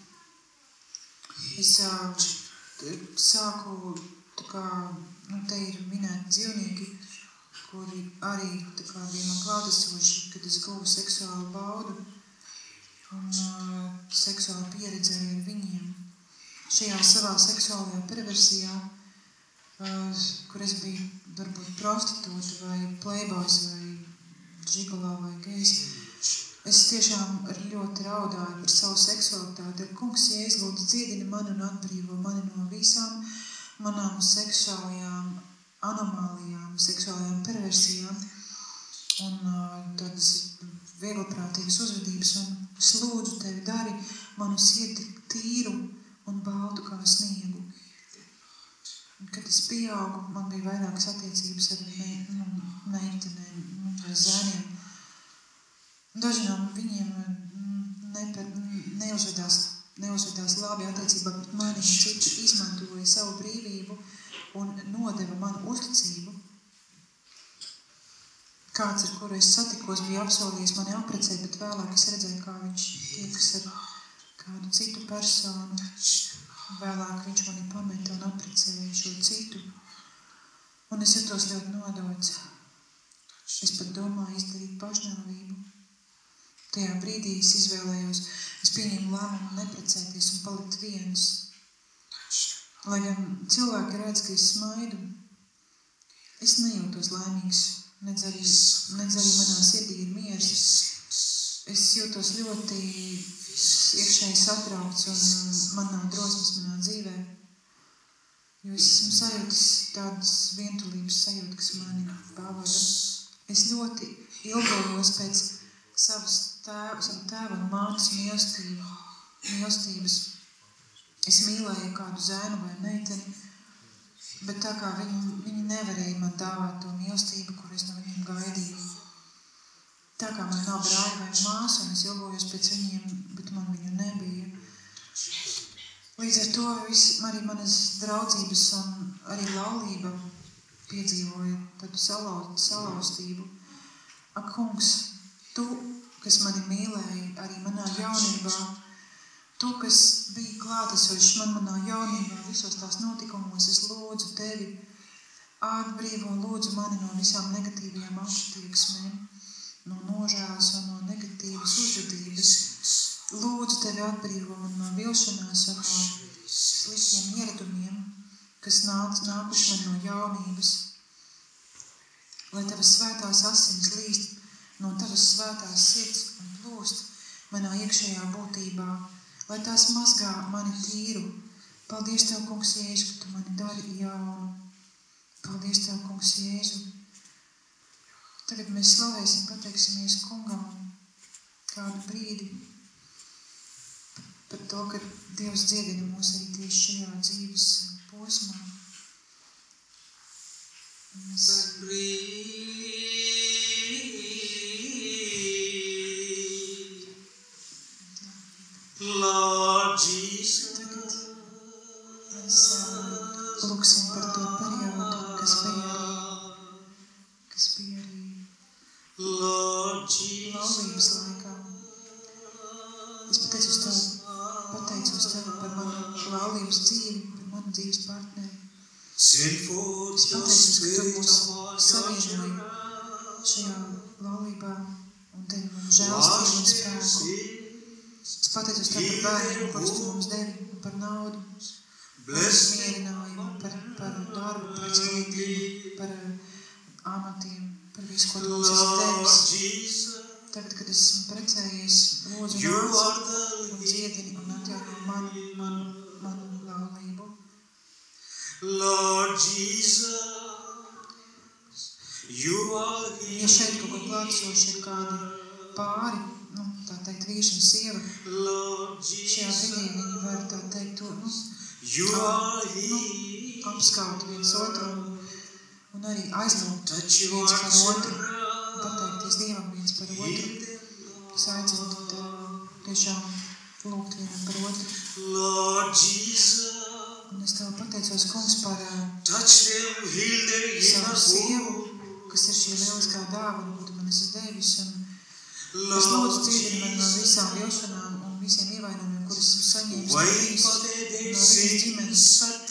es uh, sāku, tā kā, nu, te ir minēti dzīvnieki, kuri arī tā kā bija man klātesoši, kad es guvu seksuālu baudu un uh, seksuālu pieredzi arī ar viņiem. Šajā savā seksuālajā perversijā, Uh, kur es biju varbūt prostitūta vai playboys vai žigolā vai gejs. Es tiešām ļoti raudāju par savu seksualitāti. Kungs, Jēzus, lūdzu dziedini mani un atbrīvo mani no visām manām seksuālajām anomālijām, seksuālajām perversijām un uh, tādas vieglprātīgas uzvedības. Un es lūdzu tevi dari manu sirdi tīru un baltu kā sniegu. Kad es pieaugu, man bija vairākas attiecības ar me, nu, meitenēm nu, vai zēniem. Daži no viņiem neper, neuzvedās, neuzvedās labi attiecībā pret mani, un citi izmantoja savu brīvību un nodeva manu uzticību. Kāds, ar kuru es satikos, bija apsolījis mani apprecēt, bet vēlāk es redzēju, kā viņš tiekas ar kādu citu personu. Vēlāk viņš mani pameta un apprecēja šo citu. Un es jutos ļoti nodots. Es pat domāju izdarīt pašnāvību. Tajā brīdī es izvēlējos, es pieņēmu lēmumu neprecēties un palikt viens. Lai gan cilvēki redz, ka es smaidu, es nejūtos laimīgs, nedz arī, nedz arī manā sirdī ir miers. Es jūtos ļoti iekšēji satraukts un man nav drosmes manā dzīvē, jo es esmu sajūtis tādas vientulības sajūta, kas mani pavada. Es ļoti ilgojos pēc savas tēva, savu tēva un mātes mīlestību, mīlestības. Es mīlēju kādu zēnu vai meiteni, bet tā kā viņi, viņi nevarēja man dāvāt to mīlestību, kur es no viņiem gaidīju. Tā kā man nav brāļa vai māsa, un es ilgojos pēc viņiem, bet man viņu nebija. Līdz ar to visi, arī manas draudzības un arī laulība piedzīvoja tādu salauztību. Ak, kungs, tu, kas mani mīlēji arī manā jaunībā, tu, kas bija klātesošs man manā jaunībā, visos tās notikumos, es lūdzu tevi, atbrīvo lūdzu mani no visām negatīvajām attieksmēm, no nožēlas un no negatīvas uzvedības. Lūdzu tevi atbrīvo man no vilšanās un no sliktiem ieradumiem, kas nāc, nākuši man no jaunības. Lai tavas svētās asins līst no tavas svētās sirds un plūst manā iekšējā būtībā, lai tās mazgā mani tīru. Paldies Tev, kungs Jēzu, ka Tu mani dari jaunu. Paldies Tev, kungs Jēzu. Tagad mēs slavēsim, pateiksimies kungam kādu brīdi par to, ka Dievs dziedina mūs arī tieši šajā dzīves posmā. Mēs... Lord Jesus. Tagad mēs uh, lūksim par to periodu, kas bija arī, kas bija arī laulības laikā. Es pateicos Tev, pateicos Tev par manu laulības dzīvi, par manu dzīves partneri. Es pateicos, ka Tu mūs savienoji šajā laulībā un Tevi man žēlstību un spēku. Es pateicos Tev par bērniem, kurus Tu mums devi, un par naudu, par mierinājumu, par, par darbu, par izglītību, par amatiem, par visu, ko Tu mums esi devis. Tagad, kad esmu precējies, lūdzu nāc un dziedini un atjauno manu, manu, manu laulību. Lord Jesus, you are here. Ja šeit kaut ko klātsoši ir kādi pāri, nu, tā teikt, vīši un sieva, šajā brīdī viņi var tā teikt to, nu, nu apskaut viens otru un, un arī aizlūgt viens par otru un pateikties Dievam viens par otru. Es aicinu tad tiešām lūgt vienam par otru. Lord Jesus, un es Tev pateicos, kungs, par touch them, heal them, savu sievu, kas ir šī lieliskā dāvana, ko Tu man esi devis, un es lūdzu dziedini man no visām vilšanām un visiem ievainojumiem, kuras esmu saņēmis no viņas, no viņas ģimenes.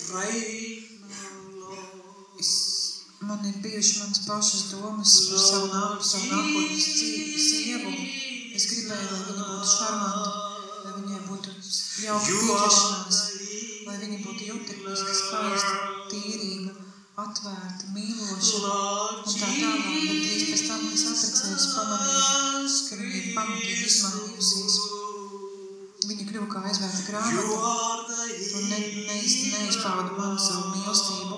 Es, man ir bijuši manas pašas domas par savu nāku, savu nākotnes sievu. Es gribēju, lai viņa būtu šarmanta, lai viņai būtu jauka pieķeršanās, lai viņa būtu jutekliska, skaista, tīrīga, atvērta, mīloša un tā tālāk, bet drīz pēc tam, kas apprecējas, pamanīju, ka viņa ir pamatīgi izmainījusies. Viņa kļuva kā aizvērta grāmata un ne, neiz, neizpauda man savu mīlestību.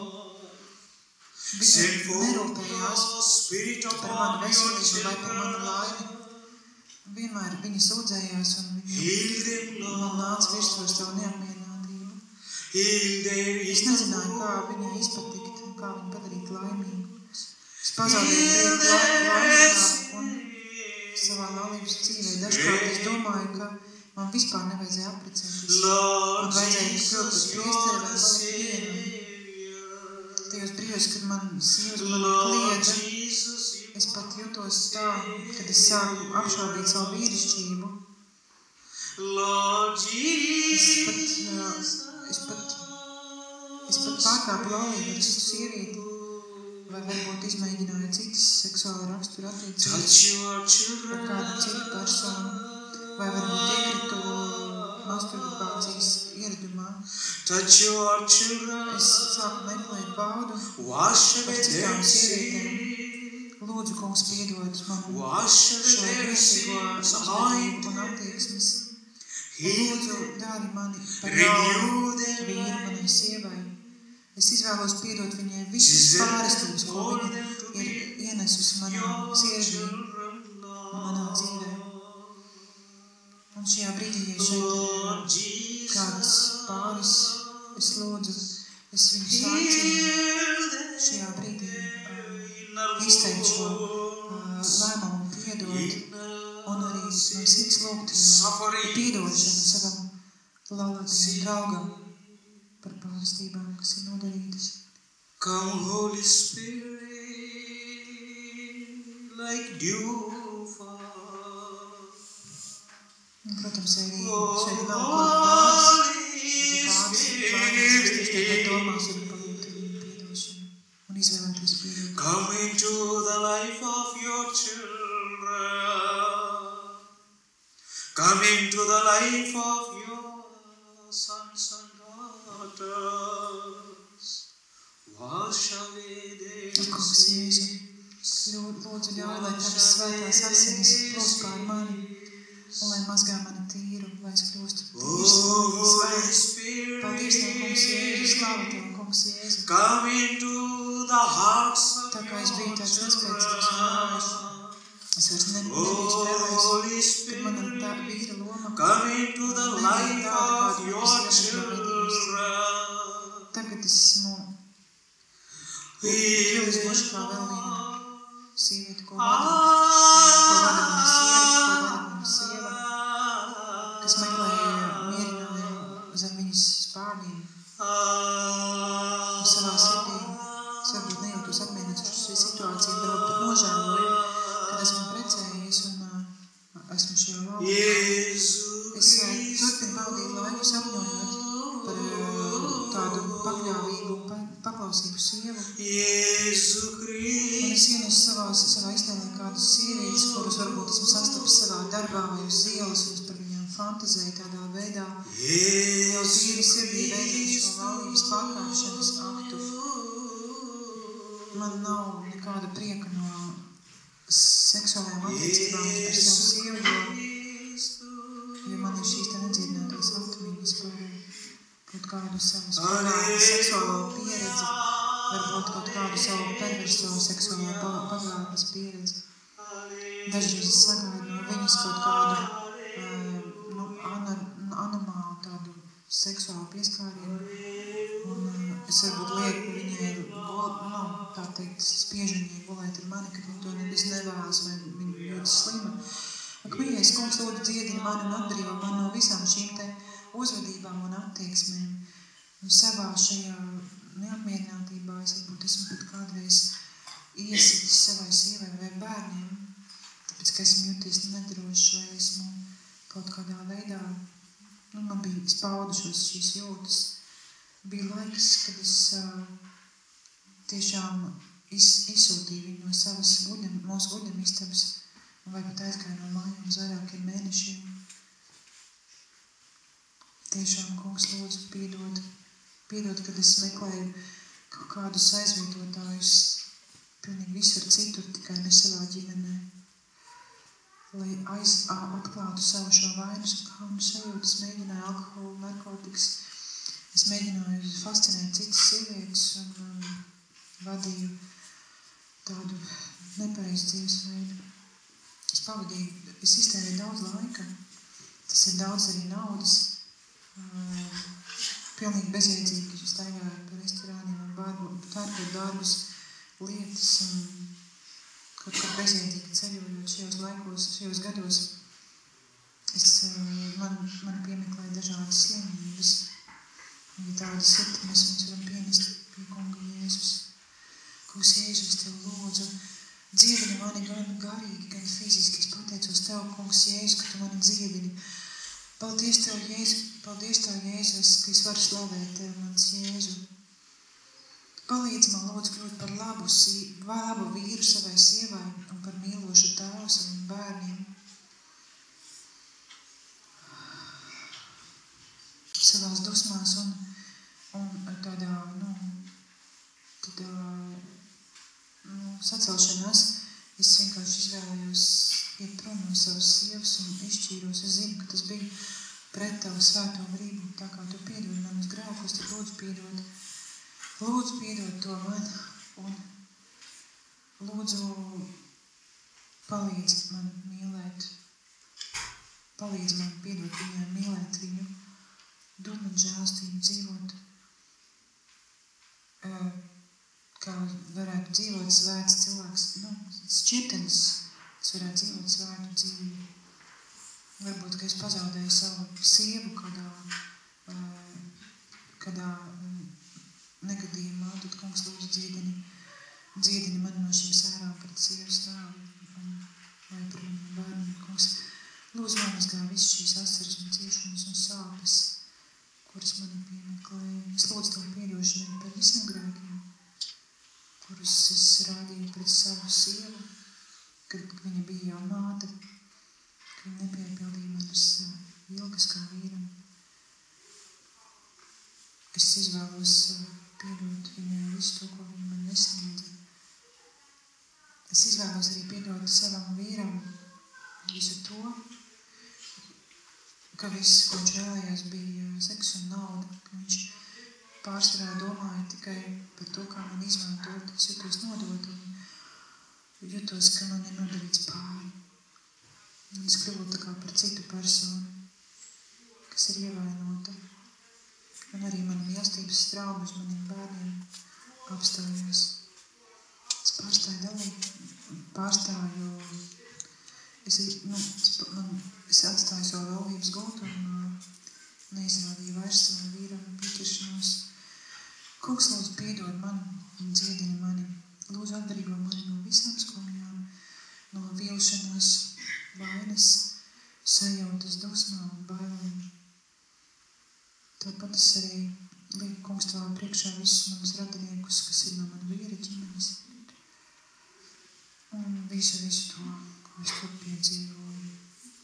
Viņa nerūpējās par manu veselību vai par manu laimi. Vienmēr viņa sūdzējās un viņa man nāca virsūs savu neapmierinātību. Es nezināju, kā viņai izpatikt, kā viņu padarīt laimīgu. Es pazaudēju prieku laimīgā un savā laulības dzīvē. Dažkārt es domāju, ka man vispār nevajadzēja apprecēties. Man vajadzēja kļūt par priesteri vai palikt vienam. Tajos brīžos, kad man sievas mani kliedza, es pat jūtos jūtos tā, kad es sāku apšaubīt savu vīrišķību. Lord Es pat, Jesus, es pat, es pat pārkāpu laulību ar citu sievieti, vai varbūt izmēģināju citas seksuāla rakstura attiecības touch your ar children. kādu citu personu, vai varbūt iekritu masturbācijas ieradumā. Touch your children. Es sāku meklēt baudu Wash par away citām their sievietēm. sin. Lūdzu, kungs, piedod man Wash šo away their grēcīgo sins. uzvedību un attieksmes. Un Heal lūdzu, them. dari mani par Renew jaunu their vīru life. manai sievai. Es izvēlos piedot viņai visas Jesus, pārestības, ko for viņa them to ir be ienesusi manā your sirdī children, un manā dzīvē. Un šajā brīdī, ja šeit Lord ir kādas Jesus, pāris, es lūdzu, es viņus aicinu heal them. šajā brīdī uh, izteikt šo uh, lēmumu piedot un arī no sirds lūgt uh, piedošanu savam laulātajam draugam par pārestībām, kas ir nodarītas. Come, Holy Spirit, like dew fall. Un, protams, arī Oh, šeit nav kāda pāris, Holy bet pāris ir pāris, kas tikai Spirit, domās un palūgt viņu piedošanu un izvēlēties piedot. come into the life of your children. Come into the life of your sons and daughters. Wash away their Un, kungs, Jēzu, ļo- lūdzu ļauj, lai tavas svētās asinis plūst pār mani un lai mazgā mani tīru, lai es kļūstu tīrs Oh, un Holy svēts. Paldies Tev, kungs, Jēzu, Spirit, slāva Tev, kungs, Jēzu. come into the hearts of Tā kā es biju your tāds nespēcīgs un vājš, children. es vairs ne, nebiju Oh, spēlējis, Holy kad manam tā Spirit, vīra loma come into the nebija life tāda, of kāda your man es iepriekš children. Tagad es esmu kļuvis moši kā vēl viena sieviete, ko vada, ko vada mana sieva, ko vada mana sieva, kas meklēja mierinājumu zem viņas spārniem. Un savā sirdī es varbūt nejūtos apmierināts ar šo situāciju, varbūt pat nožēloju, kad esmu precējies un uh, esmu šajā laulībā. Es uh, turpinu baudīt laiku sapņojot par uh, tādu pakļāvīgu un pa, paklausīgu sievu. Un es ienesu savās, savā iztēlē kādas sievietes, kuras varbūt esmu sastapis savā darbā vai uz ielas, un es par viņām fantazēju tādā veidā. Jau tīri sirdī veidot šo laulības pārkāpšanas aktu. Man nav nekāda prieka no seksuālajām attiecībām par savu sievu, jo, jo man ir šīs te nedziedinātās atmiņas par kaut kādu savu pagātnes seksuālo pieredzi, varbūt kaut kādu savu perverso seksuālo pagātnes pieredzi. Dažreiz es sagaidu no viņas kaut kādu uh, nu, anomālu tādu seksuālu pieskārienu. Un uh, es varbūt lieku viņai, nu, tā teikt, spiežu viņai gulēt ar mani, kad viņa to nebis nevēlas vai viņa ļoti slima. Ak, mīļais kungs, lūdzu dziedini mani un atbrīvo mani no visām šīm te uzvedībām un attieksmēm. Un savā šajā neapmierinātībā es varbūt esmu pat kādreiz iesitis savai sievai vai bērniem, tāpēc, ka esmu jūties nedrošs vai esmu kaut kādā veidā, nu, man bija spaudušos šīs jūtas. Bija laiks, kad es uh, tiešām iz, izsūtīju viņu no savas guļam, mūsu guļam istabas, vai pat aizgāju no mājām uz vairākiem mēnešiem. Tiešām, kungs, lūdzu, piedod, piedod, kad es meklēju kaut kādus aizvietotājus pilnīgi visur citur, tikai ne savā ģimenē. Lai aiz, atklātu savu šo vainas un kaunu sajūtu, es mēģināju alkoholu, narkotikas, es mēģināju fascinēt citas sievietes un um, vadīju tādu nepareizu dzīvesveidu. Es pavadīju, es iztērēju daudz laika, tas ir daudz arī naudas, uh, pilnīgi bezjēdzīgi, es staigāju pa restorāniem un bārbu, tērkot dārgus lietas un kaut kā bezjēdzīgi ceļojot šajos laikos, šajos gados. Es, uh, man, man piemeklēja dažādas slimības. Ja tādas ir, tad mēs viņus varam pienest pie kunga Jēzus. Kungs Jēzus, tev lūdzu, Dziedini mani gan garīgi, gan fiziski. Es pateicos Tev, Kungs, Jēzus, ka Tu mani dziedini. Paldies Tev, Jēzus, paldies Tev, Jēzus, ka es varu slavēt Tev, mans Jēzu. Palīdz man, lūdzu, kļūt par labu, labu vīru savai sievai un par mīlošu tēvu saviem bērniem. Savās dusmās un, un tādā, nu, tādā, nu, sacelšanās, es vienkārši izvēlējos iet prom no savas sievas un izšķīros. Es zinu, ka tas bija pret Tavu svēto gribu, tā kā Tu piedod manus grēkus, tad lūdzu piedod. Lūdzu piedod to man un lūdzu palīdz man mīlēt. Palīdz man piedot viņai, mīlēt viņu. Dod man žēlstību dzīvot, kā varētu dzīvot svēts cilvēks, nu, šķirtenis, es varētu dzīvot svētu dzīvi. Varbūt, ka es pazaudēju savu sievu kādā, kādā negadījumā, tad, Kungs, lūdzu dziedini, dziedini mani no šīm sērām pret sievas nāvi vai par maniem bērniem, Kungs. Lūdzu nomazgā visu šīs asaras un ciešanas un sāpes, kuras mani piemeklēja. Es lūdzu Tavu piedošanu par visiem grēkiem, kurus es rādīju pret savu sievu, kad viņa bija jau māte, ka viņa nepiepildīja manas ilgas kā vīram. Es izvēlos piedot viņai visu to, ko viņa man nesniedza. Es izvēlos arī piedot savam vīram visu to, ka viss, ko viņš vēlējās, bija seks un nauda, ka viņš pārsvarā domāja tikai par to, kā man izmantot. Es jutos nodot un jutos, ka man ir nodarīts pāri. Un es kļuvu tā kā par citu personu, kas ir ievainota. Un arī mana mīlestības trauma uz maniem bērniem apstājās. Es pārstāju dalīt, pārstāju, es, nu, man, es atstāju savu laulības gultu un uh, neizrādīju vairs savu vīram pieķeršanos. Kungs, lūdzu, piedod man un dziedini mani. Lūdzu, atbrīvo mani no visām skumjām, no vilšanās, vainas, sajūtas, dusmām un bailēm. Tāpat es arī lieku, Kungs, Tavā priekšā visus manus radiniekus, kas ir no man vīra ģimenes. Un visu, visu to, ko es tur piedzīvoju.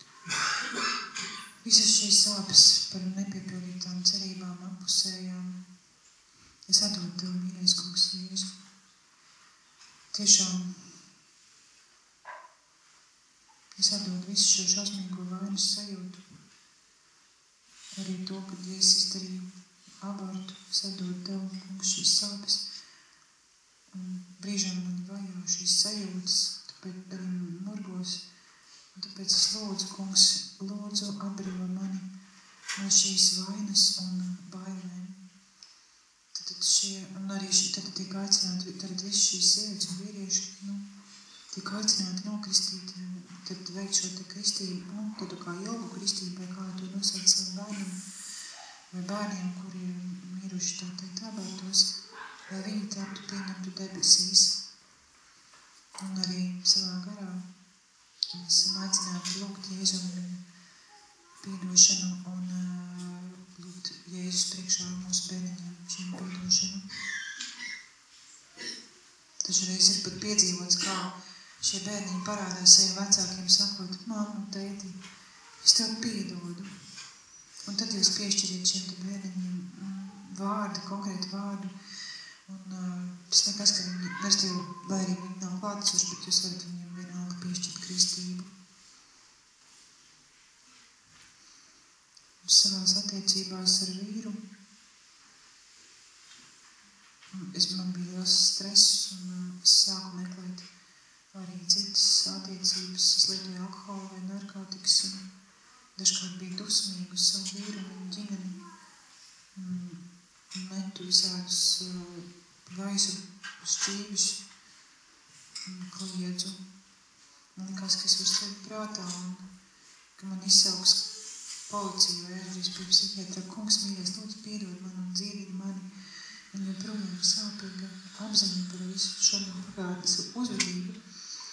Visas šīs sāpes par nepiepildītām cerībām, apusējām. Es atdodu Tev, mīļais Kungs, Jēzu. Tiešām es atdodu visu šo šausmīgo vainas sajūtu. Arī to, kad es izdarīju abortu, es atdodu Tev, Kungs, šīs sāpes. Un brīžām mani vajā šīs sajūtas, tāpēc arī murgos. Un tāpēc es lūdzu, Kungs, lūdzu atbrīvo mani no šīs vainas un bailēm. Tad šie, un arī šī, tad tiek aicināti, tad visi šīs sievietes un vīrieši, nu, tiek aicināti nokristīt, tad veikt šo te kristību, nu, tādu kā jogu kristību, vai kā to nosaukt saviem bērniem, vai bērniem, kuri ir miruši tā teikt abortos, lai viņi taptu pieņemtu debesīs. Un arī savā garā mēs esam aicināti lūgt Jēzu un piedošanu un uh, lūgt Jēzus priekšā mūsu bērniņiem šiem piedošanu. Tačreiz ir pat piedzīvots, kā šie bērniņi parādās saviem vecākiem sakot, mammu, tēti, es tev piedodu. Un tad jūs piešķiriet šiem bērniņiem vārdu, konkrētu vārdu. Un uh, tas nekas, ka viņi, restīvi, lai arī viņi nav klātesoši, bet jūs varat viņiem vienalga piešķirt kristību. Un savās attiecībās ar vīru es man bija liels stress un uh, es sāku meklēt arī citas attiecības. Es lietoju alkoholu vai narkotikas un dažkārt bija dusmīgi uz savu vīru un viņu ģimeni. Un, un metu visādus uh, gaisu šķīvis un kliedzu. Man likās, ka es varu sevi prātā un ka man izsauks policiju vai aizbrīs pie psihiatra. Kungs, mīļais, lūdzu piedod man un dziedini mani. Un joprojām sāpīga apziņa par visu šo man pagātnes uzvedību.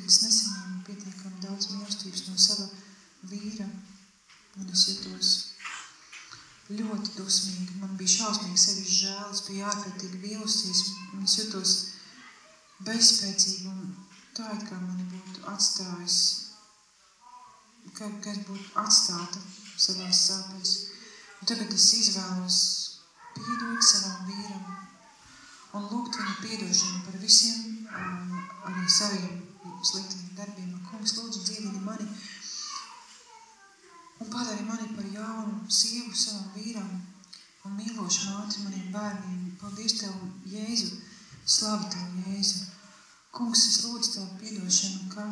es nesaņēmu pietiekami daudz mīlestības no sava vīra, un es jutos ļoti dusmīgi. Man bija šausmīgi sevis žēl, es biju ārkārtīgi vīlusies, un es jutos bezspēcīgi, un tā it kā mani būtu atstājis, ka, ka es būtu atstāta savās sāpēs. Un tagad es izvēlos piedot savam vīram un lūgt viņu piedošanu par visiem, um, arī saviem sliktiem darbiem. Kungs, lūdzu, dziedini mani un padari mani par jaunu sievu savam vīram un mīlošu māti maniem bērniem. Paldies Tev, Jēzu, slavu Tev, Jēzu. Kungs, es lūdzu Tev piedošanu, ka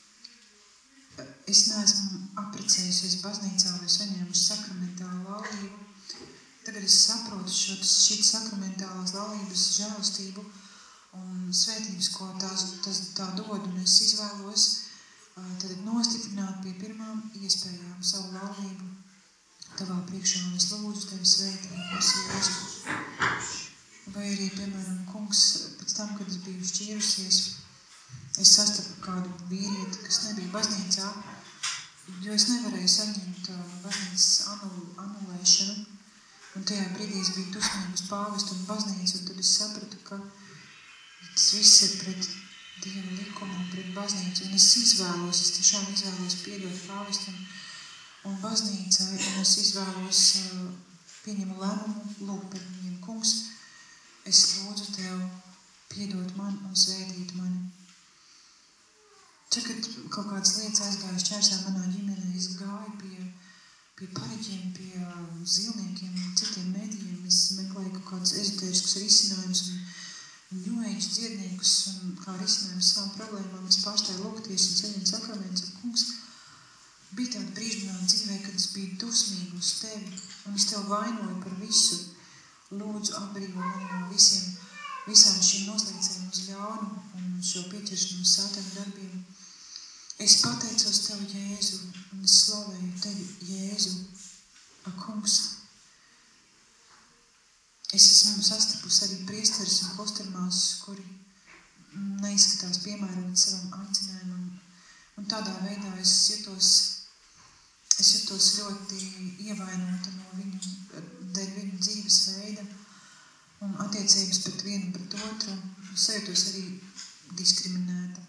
es neesmu apprecējusies baznīcā vai saņēmuši sakramentālu laulību. Tagad es saprotu šo, šīs sakramentālās laulības žēlastību un svētības, ko tās, tas tā dod, un es izvēlos tad nostiprināt pie pirmām iespējām savu laulību Tavā priekšā, un es lūdzu Tevi svētības, Jēzu. Vai arī, piemēram, Kungs, pēc tam, kad es biju šķīrusies, es sastapu kādu vīrieti, kas nebija baznīcā, jo es nevarēju saņemt baznīcas anul, anulēšanu, un tajā brīdī es biju dusmīgi uz pāvestu un baznīcu, un tad es sapratu, ka tas viss ir pret Dieva likumu un pret baznīcu, un es izvēlos, es tiešām izvēlos piedot pāvestam un baznīcai, un es izvēlos uh, pieņemu lēmumu, lūgt par viņiem. Kungs, es lūdzu Tev piedot man un svētīt mani. Tagad kaut kādas lietas aizgāju šķērsā manā ģimenē, es gāju pie, pie pareģiem, pie zilniekiem un citiem mēdījiem, es meklēju kaut kādus ezotēriskus risinājumus un ņūēģu dziedniekus un kā risinājums savām problēmām. Es pārstāju lūgties un saņemt sakramentus. Un Kungs, bija tāda brīža manā dzīvē, kad es biju dusmīgi uz Tevi un es Tev vainoju par visu. Lūdzu, atbrīvo mani no visiem, visām šīm noslēcējiem uz ļaunu un šo pieķeršanu uz sātana darbiem. Es pateicos Tev, Jēzu, un es slavēju Tevi, Jēzu. A, Kungs, es esmu sastapusi arī priesteris un klostermāsas, kuri neizskatās piemērot savam aicinājumam. Un tādā veidā es jutos, es jutos ļoti ievainota no viņu, dēļ viņu dzīves veida un attiecības pret vienu pret otru. Es sajūtos arī diskriminēta.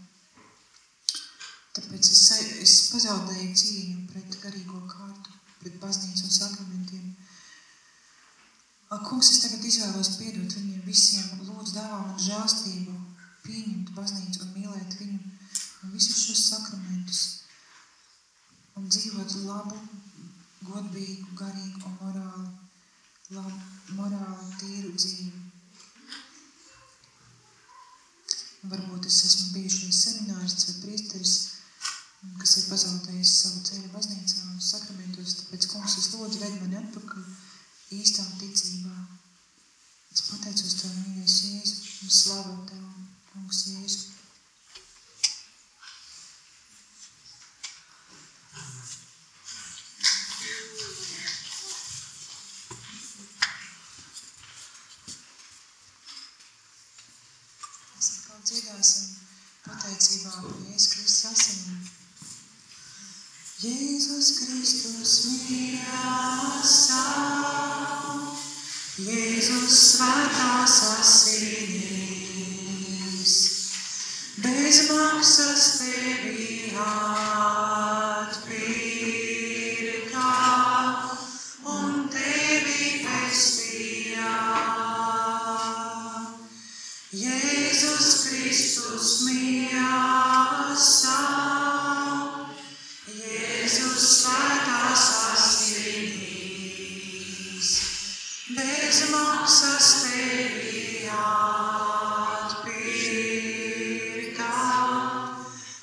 Tāpēc es, es pazaudēju cīņu pret garīgo kārtu, pret baznīcu un sakramentiem. Kungs, es tagad izvēlos piedot viņiem visiem, lūdzu dāvā man žēlstību, pieņemt baznīcu un mīlēt viņu un visus šos sakramentus un dzīvot labu, godīgu, garīgu un morāli, labu, morāli tīru dzīvi. Un varbūt es esmu bijušais seminārists vai priesteris, kas ir pazaudējis savu ceļu baznīcā un sakramentos, tāpēc, Kungs, es lūdzu ved mani atpakaļ īstā ticībā. Es pateicos Tev, mīļais Jēzu, un slavu Tev, Kungs, Jēzu. Mēs atkal dziedāsim pateicībā par Jēzus Kristus asinīm. Jēzus Kristus mīļās savu, Jēzus svētās asinīs, bez maksas Tevi atpirkā un Tevi pestīja. Jēzus Kristus mīļās savu, Jēzus svētās asinīs, bez maksas Tevi atpirkā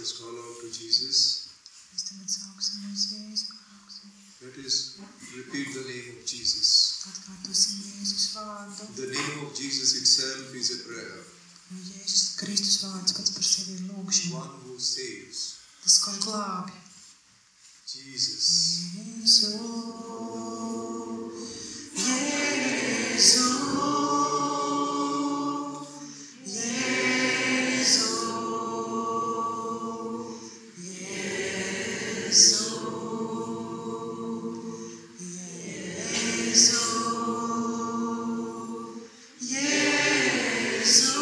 us call out to Jesus. Mēs tagad sauksim uz Jēzu. Let us repeat the name of Jesus. Atkārtosim Jēzus vārdu. The name of Jesus itself is a prayer. Jo Jēzus Kristus vārds pats par sevi ir lūgšana. One who saves. Tas, kurš glābi. Jesus. Jēzu, Jēzu, Jēzu, Jēzu, Jēzu, Jēzu,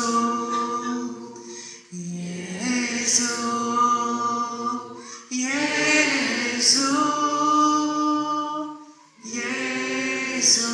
Jēzu, Jēzu, Jēzu.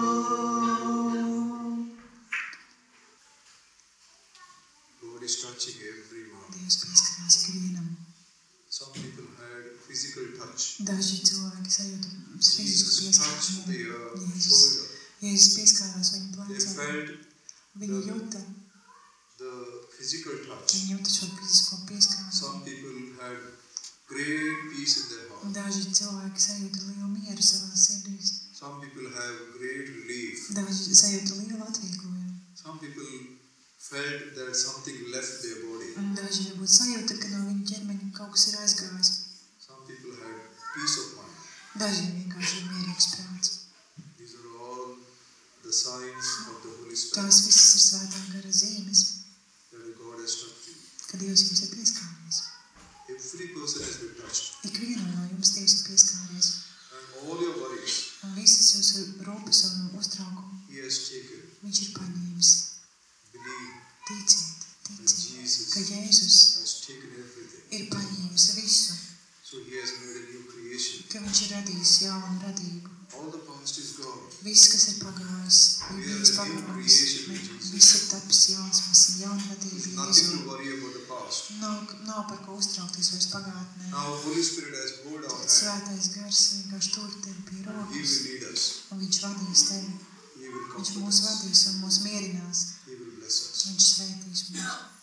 God is touching everyone. Dievs pieskarās ikvienam. Some people had physical touch. Daži cilvēki sajūta fizisku Jesus touched pieskārumu. their Jēzus, shoulder. Jēzus pieskārās viņu They plecā. felt Viņi jūta, the physical touch. viņi jūta šo fizisko pieskārumu. Some people had great peace in their heart. Daži cilvēki sajūta lielu mieru savās sirdīs. Some people have great relief. Daži sajūta lielu atvieglojumu. Some people felt that something left their body. Un daži varbūt sajūta, ka no viņa ķermeņa kaut kas ir aizgājis. Some people had peace of mind. Dažiem vienkārši ir mierīgs prāts. These are all the signs of the Holy Spirit Tās visas ir svētā gara zīmes, that God has touched you. ka Dievs jums ir pieskāries. Every person has been touched. Ikvienam no jums Dievs ir pieskāries. And all your worries, Un visas jūsu rūpes un uztraukumu He has taken. viņš ir paņēmis. Believe Ticiet, that ticiet, Jesus ka Jēzus has taken everything. ir paņēmis visu, So He has made a new creation. ka viņš ir radījis jaunu radību. All the past is gone. Viss, kas ir pagājis, We viss are a new pagājis, creation in Jesus. viss ir tapis jauns, mēs esam jauna radība There's nothing Jēzu. to worry about the past. Nav, nav par ko uztraukties vairs pagātnē. Now Holy Spirit has hold our hand. Svētais gars vienkārši tur tevi pie He rokas, will lead us. un viņš vadīs tevi. He will Viņš comfort mūs us. vadīs un mūs mierinās. He will bless us. Viņš svētīs mūs.